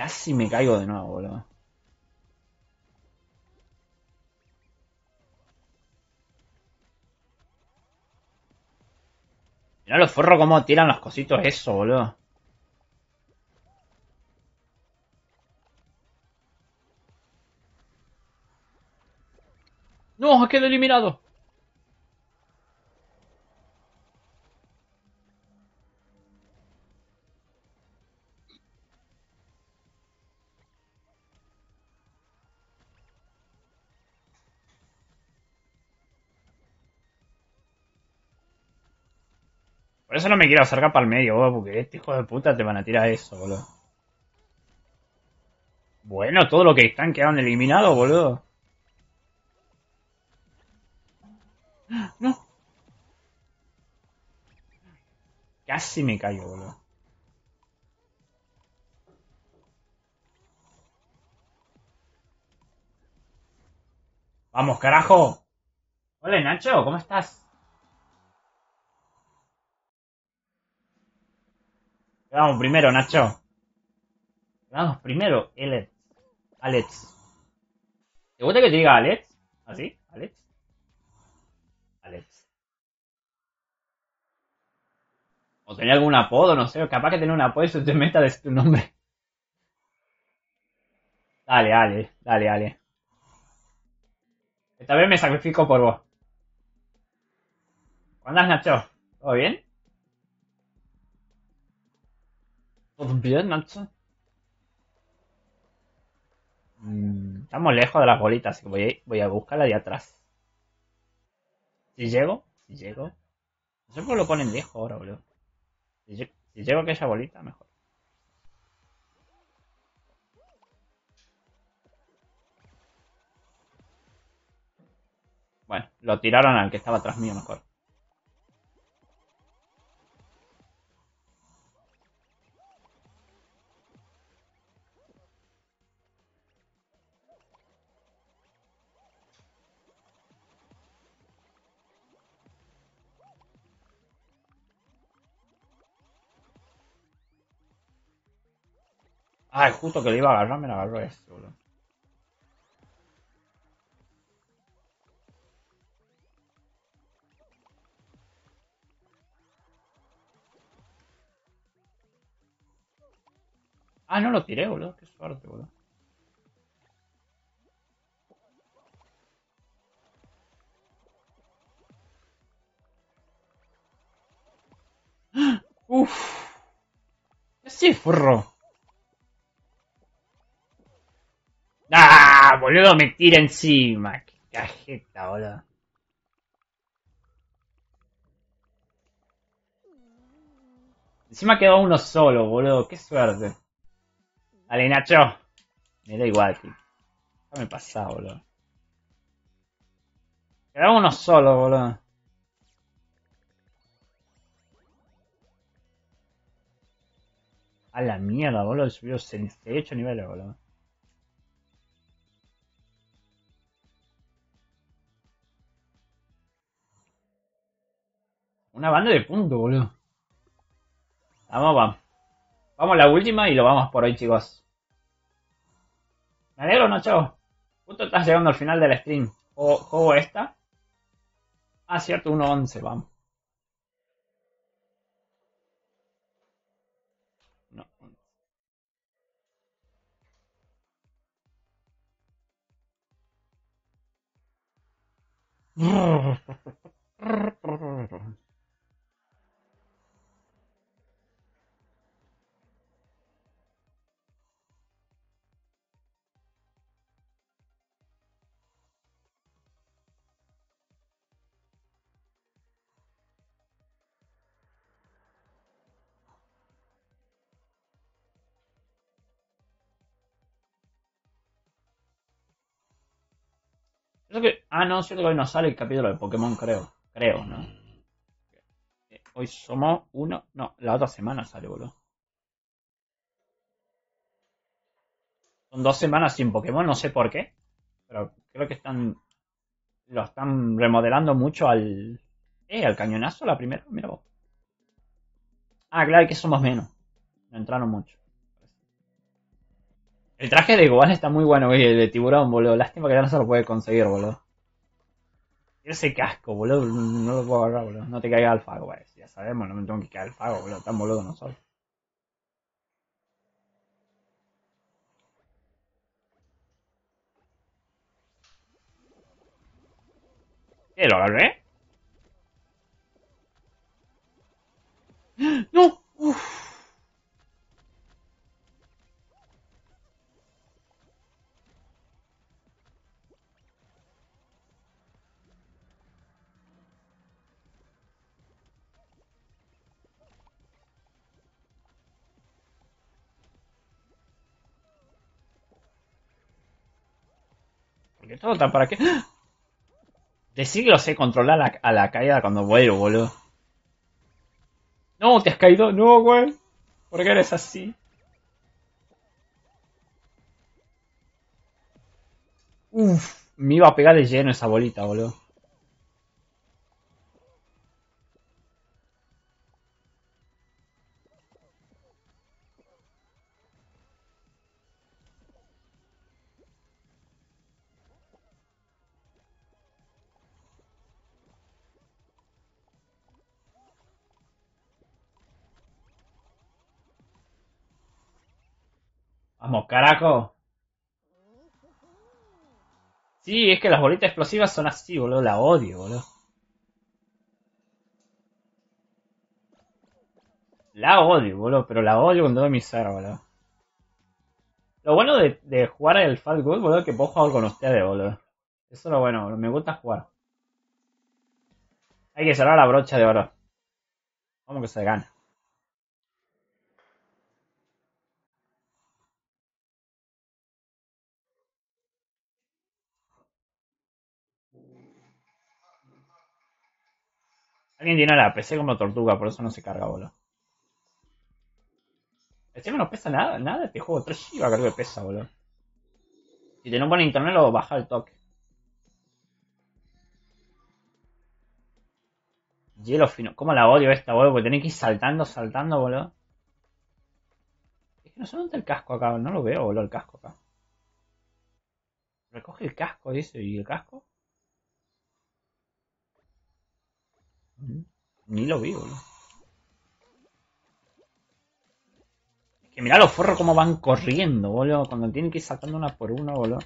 Casi me caigo de nuevo, boludo. Mirá los forros cómo tiran los cositos eso, boludo. ¡No! ¡Quedé eliminado! Por eso no me quiero acercar para el medio, boludo, porque este hijo de puta te van a tirar eso, boludo. Bueno, todo lo que están quedando eliminados, boludo. No. Casi me caigo, boludo. Vamos, carajo. Hola, Nacho, ¿cómo estás? Vamos primero, Nacho. Vamos primero, Alex. Alex. ¿Te gusta que te diga Alex? ¿Así? ¿Alex? Alex. O tenía algún apodo, no sé. Capaz que tenía un apodo y se te meta de tu nombre. Dale, dale, dale, dale. Esta vez me sacrifico por vos. ¿Cómo andas, Nacho? ¿Todo bien? ¿Todo bien, Nacho? Mm, estamos lejos de las bolitas, así que voy a, voy a buscarla de atrás. Si llego, si llego. No sé por qué lo ponen lejos ahora, boludo. Si, lle- si llego a aquella bolita, mejor. Bueno, lo tiraron al que estaba atrás mío, mejor. Ay, justo que le iba a agarrar, me la agarró este, boludo. Ah, no lo tiré, boludo. Qué suerte, boludo. Uff. Sí, furro. Ah, boludo, me tira encima. Qué cajeta, boludo. Encima quedó uno solo, boludo. Qué suerte. Dale, Nacho. Me da igual, tío. Déjame pasar, boludo. Quedó uno solo, boludo. A la mierda, boludo. Subió sesenta y ocho niveles, boludo. Una banda de puntos, boludo. Vamos, vamos. Vamos a la última y lo vamos por hoy, chicos. Me alegro, Nacho. Justo estás llegando al final del stream. ¿Juego, juego esta? Ah, cierto, uno once, vamos. No. Eso que... Ah, no, cierto que hoy no sale el capítulo de Pokémon, creo. Creo, ¿no? Eh, Hoy somos uno... No, la otra semana sale, boludo. Son dos semanas sin Pokémon, no sé por qué. Pero creo que están... Lo están remodelando mucho al... Eh, al cañonazo, la primera. Mira vos. Ah, claro que somos menos. No entraron mucho. El traje de Gohan está muy bueno, güey, el de tiburón, boludo. Lástima que ya no se lo puede conseguir, boludo. Quiero ese casco, boludo. No lo puedo agarrar, boludo. No te caiga al fago, güey. Ya sabemos, no me tengo que caer al fago, boludo. Tan boludo no soy. ¿Qué, lo agarré? ¡No! Uf. ¿Por qué todo está para qué? Decir que lo sé controlar a la, a la caída cuando vuelvo, boludo. No, te has caído. No, güey. ¿Por qué eres así? Uf. Me iba a pegar de lleno esa bolita, boludo. Vamos, carajo. Sí, es que las bolitas explosivas son así, boludo. La odio, boludo. La odio, boludo. Pero la odio con todo mi ser, boludo. Lo bueno de, de jugar el Fat Good, boludo, es que puedo jugar con ustedes, boludo. Eso es lo bueno, boludo. Me gusta jugar. Hay que cerrar la brocha de oro. Vamos que se gana. Alguien tiene la P C como tortuga, por eso no se carga, boludo. Este no pesa nada, nada. Este juego tres gigas creo que pesa, boludo. Si te no pone internet lo baja el toque. Hielo fino. ¿Cómo la odio esta, boludo? Porque tenés que ir saltando, saltando, boludo. Es que no sé dónde está el casco acá. No lo veo, boludo, el casco acá. Recoge el casco, dice. ¿Y el casco? Mm, Ni lo vi, boludo. Es que mirá los forros cómo van corriendo, boludo. Cuando tienen que ir saltando una por una, boludo.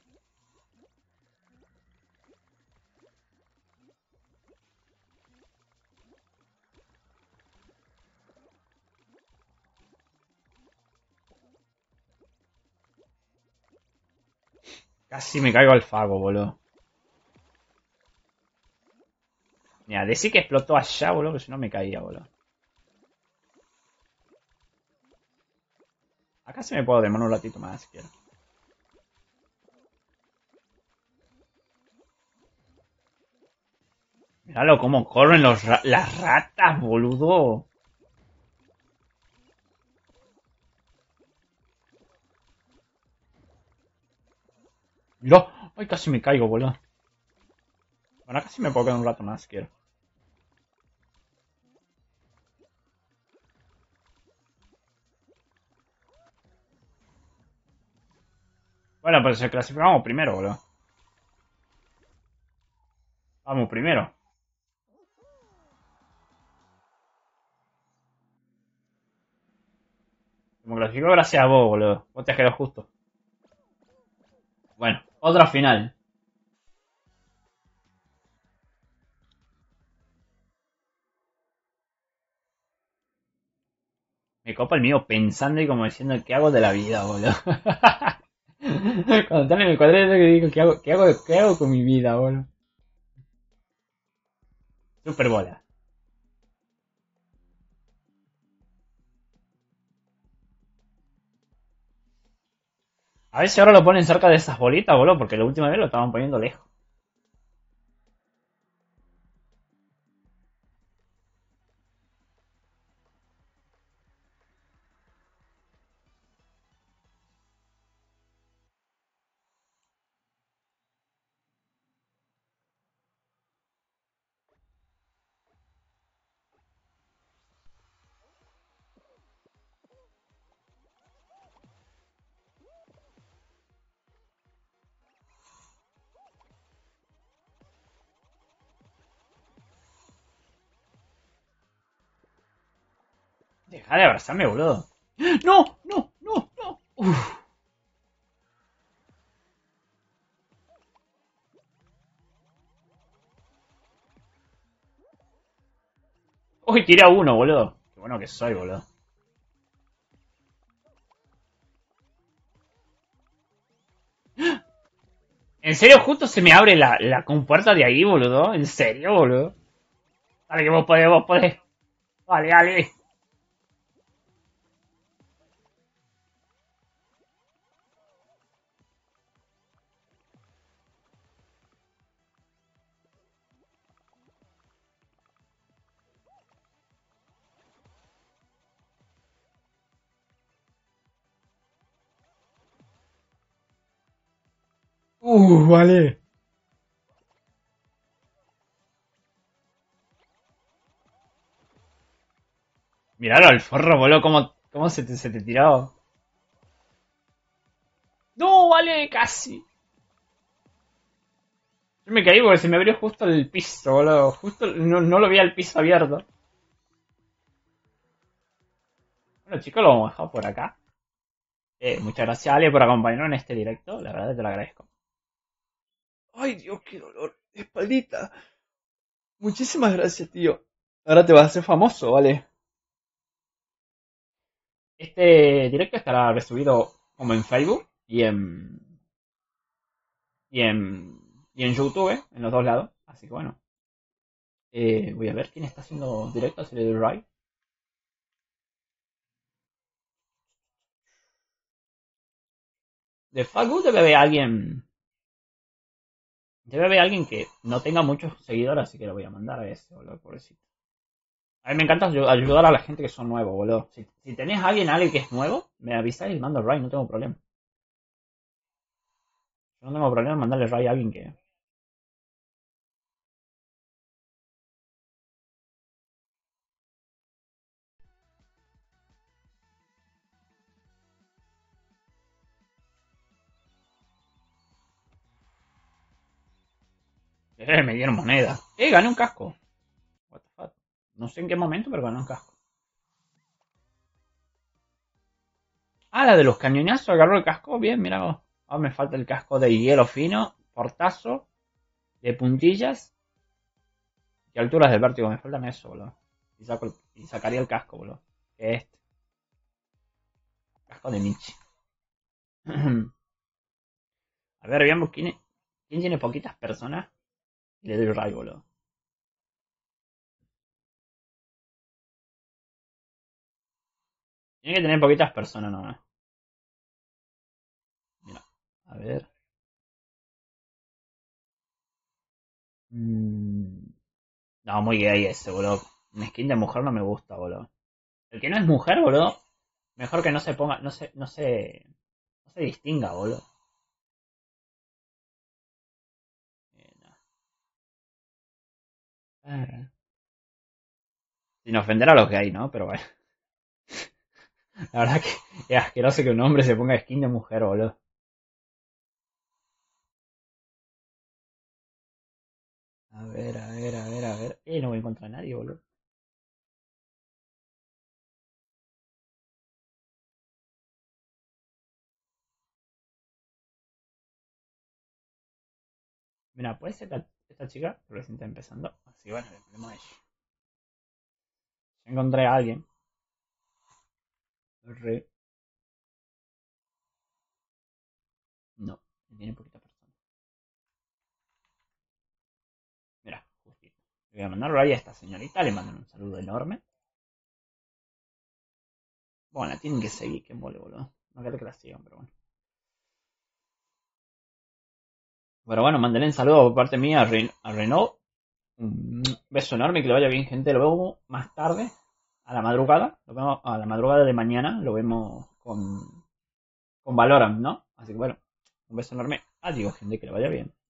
Casi me caigo al fago, boludo. Mira, decir que explotó allá, boludo, que si no me caía, boludo. Acá se me puedo demorar un ratito más si quiero. Míralo cómo corren los ra las ratas, boludo. No. Ay, casi me caigo, boludo. Bueno, acá sí me puedo quedar un rato más si quiero. Bueno, pues se clasificamos primero, boludo. Vamos primero. Me clasificó gracias a vos, boludo. Vos te has quedado justo. Bueno, otra final. Me copa el mío pensando y como diciendo, ¿qué hago de la vida, boludo? Cuando están en el cuadrito que digo, ¿qué hago, qué hago, qué hago con mi vida, boludo? Super bola. A ver si ahora lo ponen cerca de esas bolitas, boludo, porque la última vez lo estaban poniendo lejos. Deja de abrazarme, boludo. ¡No! ¡No! ¡No! ¡No! Uf. Uy, tiré a uno, boludo. Qué bueno que soy, boludo. ¿En serio justo se me abre la, la compuerta de ahí, boludo? ¿En serio, boludo? Dale, que vos podés, vos podés. Vale, dale. Uh, vale. Miralo al forro, boludo, cómo, cómo se te, se te tiró. No, vale, casi. Yo me caí porque se me abrió justo el piso, boludo. Justo no, no lo vi al piso abierto. Bueno, chicos, lo vamos a dejar por acá. Eh, muchas gracias, Ale, por acompañarnos en este directo. La verdad te lo agradezco. Ay, Dios, qué dolor. Espaldita. Muchísimas gracias, tío. Ahora te vas a hacer famoso, ¿vale? Este directo estará resubido como en Facebook y en, y en, y en YouTube, en los dos lados. Así que bueno. Eh, voy a ver quién está haciendo directo, si le doy right. De Facebook debe haber alguien. Debe haber alguien que no tenga muchos seguidores, así que lo voy a mandar a ese, boludo, pobrecito. A mí me encanta ayudar a la gente que son nuevos, boludo. Si, si tenés a alguien, alguien que es nuevo, me avisáis y mando el right, no tengo problema. Yo no tengo problema en mandarle right a alguien que. Eh, me dieron moneda. Eh, gané un casco. What the fuck. No sé en qué momento, pero gané un casco. Ah, la de los cañonazos, agarró el casco. Bien, mira vos. Ahora me falta el casco de hielo fino, portazo, de puntillas y alturas del vértigo. Me faltan eso, boludo. Y, saco el- y sacaría el casco, boludo. Que es este. Casco de Michi. A ver, veamos quién, es- quién tiene poquitas personas. Y le doy el ray, boludo. Tiene que tener poquitas personas nomás. Mira, a ver. Mm, no, muy gay ese, boludo. Un skin de mujer no me gusta, boludo. El que no es mujer, boludo, mejor que no se ponga, no se, no se, no se distinga, boludo. Eh, no. Ah, sin ofender a los gays, ¿no? Pero bueno. La verdad que es asqueroso que un hombre se ponga skin de mujer, boludo. A ver, a ver, a ver, a ver. Eh, no voy a encontrar a nadie, boludo. Mira, puede ser esta, esta chica que recién está empezando. Así que bueno, le ponemos a ella. Ya encontré a alguien. Re. No, tiene poquita persona. Mira, justito. Le voy a mandar ahí a esta señorita, le mandan un saludo enorme. Bueno, la tienen que seguir, que mole, boludo. No quiero que la sigan, pero bueno. Pero bueno, mandaré un saludo por parte mía a, Ren a Renault. Un beso enorme, que le vaya bien, gente. Lo vemos más tarde, a la madrugada. Lo vemos a la madrugada de mañana. Lo vemos con, con Valorant, ¿no? Así que bueno, un beso enorme. Adiós, gente, que le vaya bien.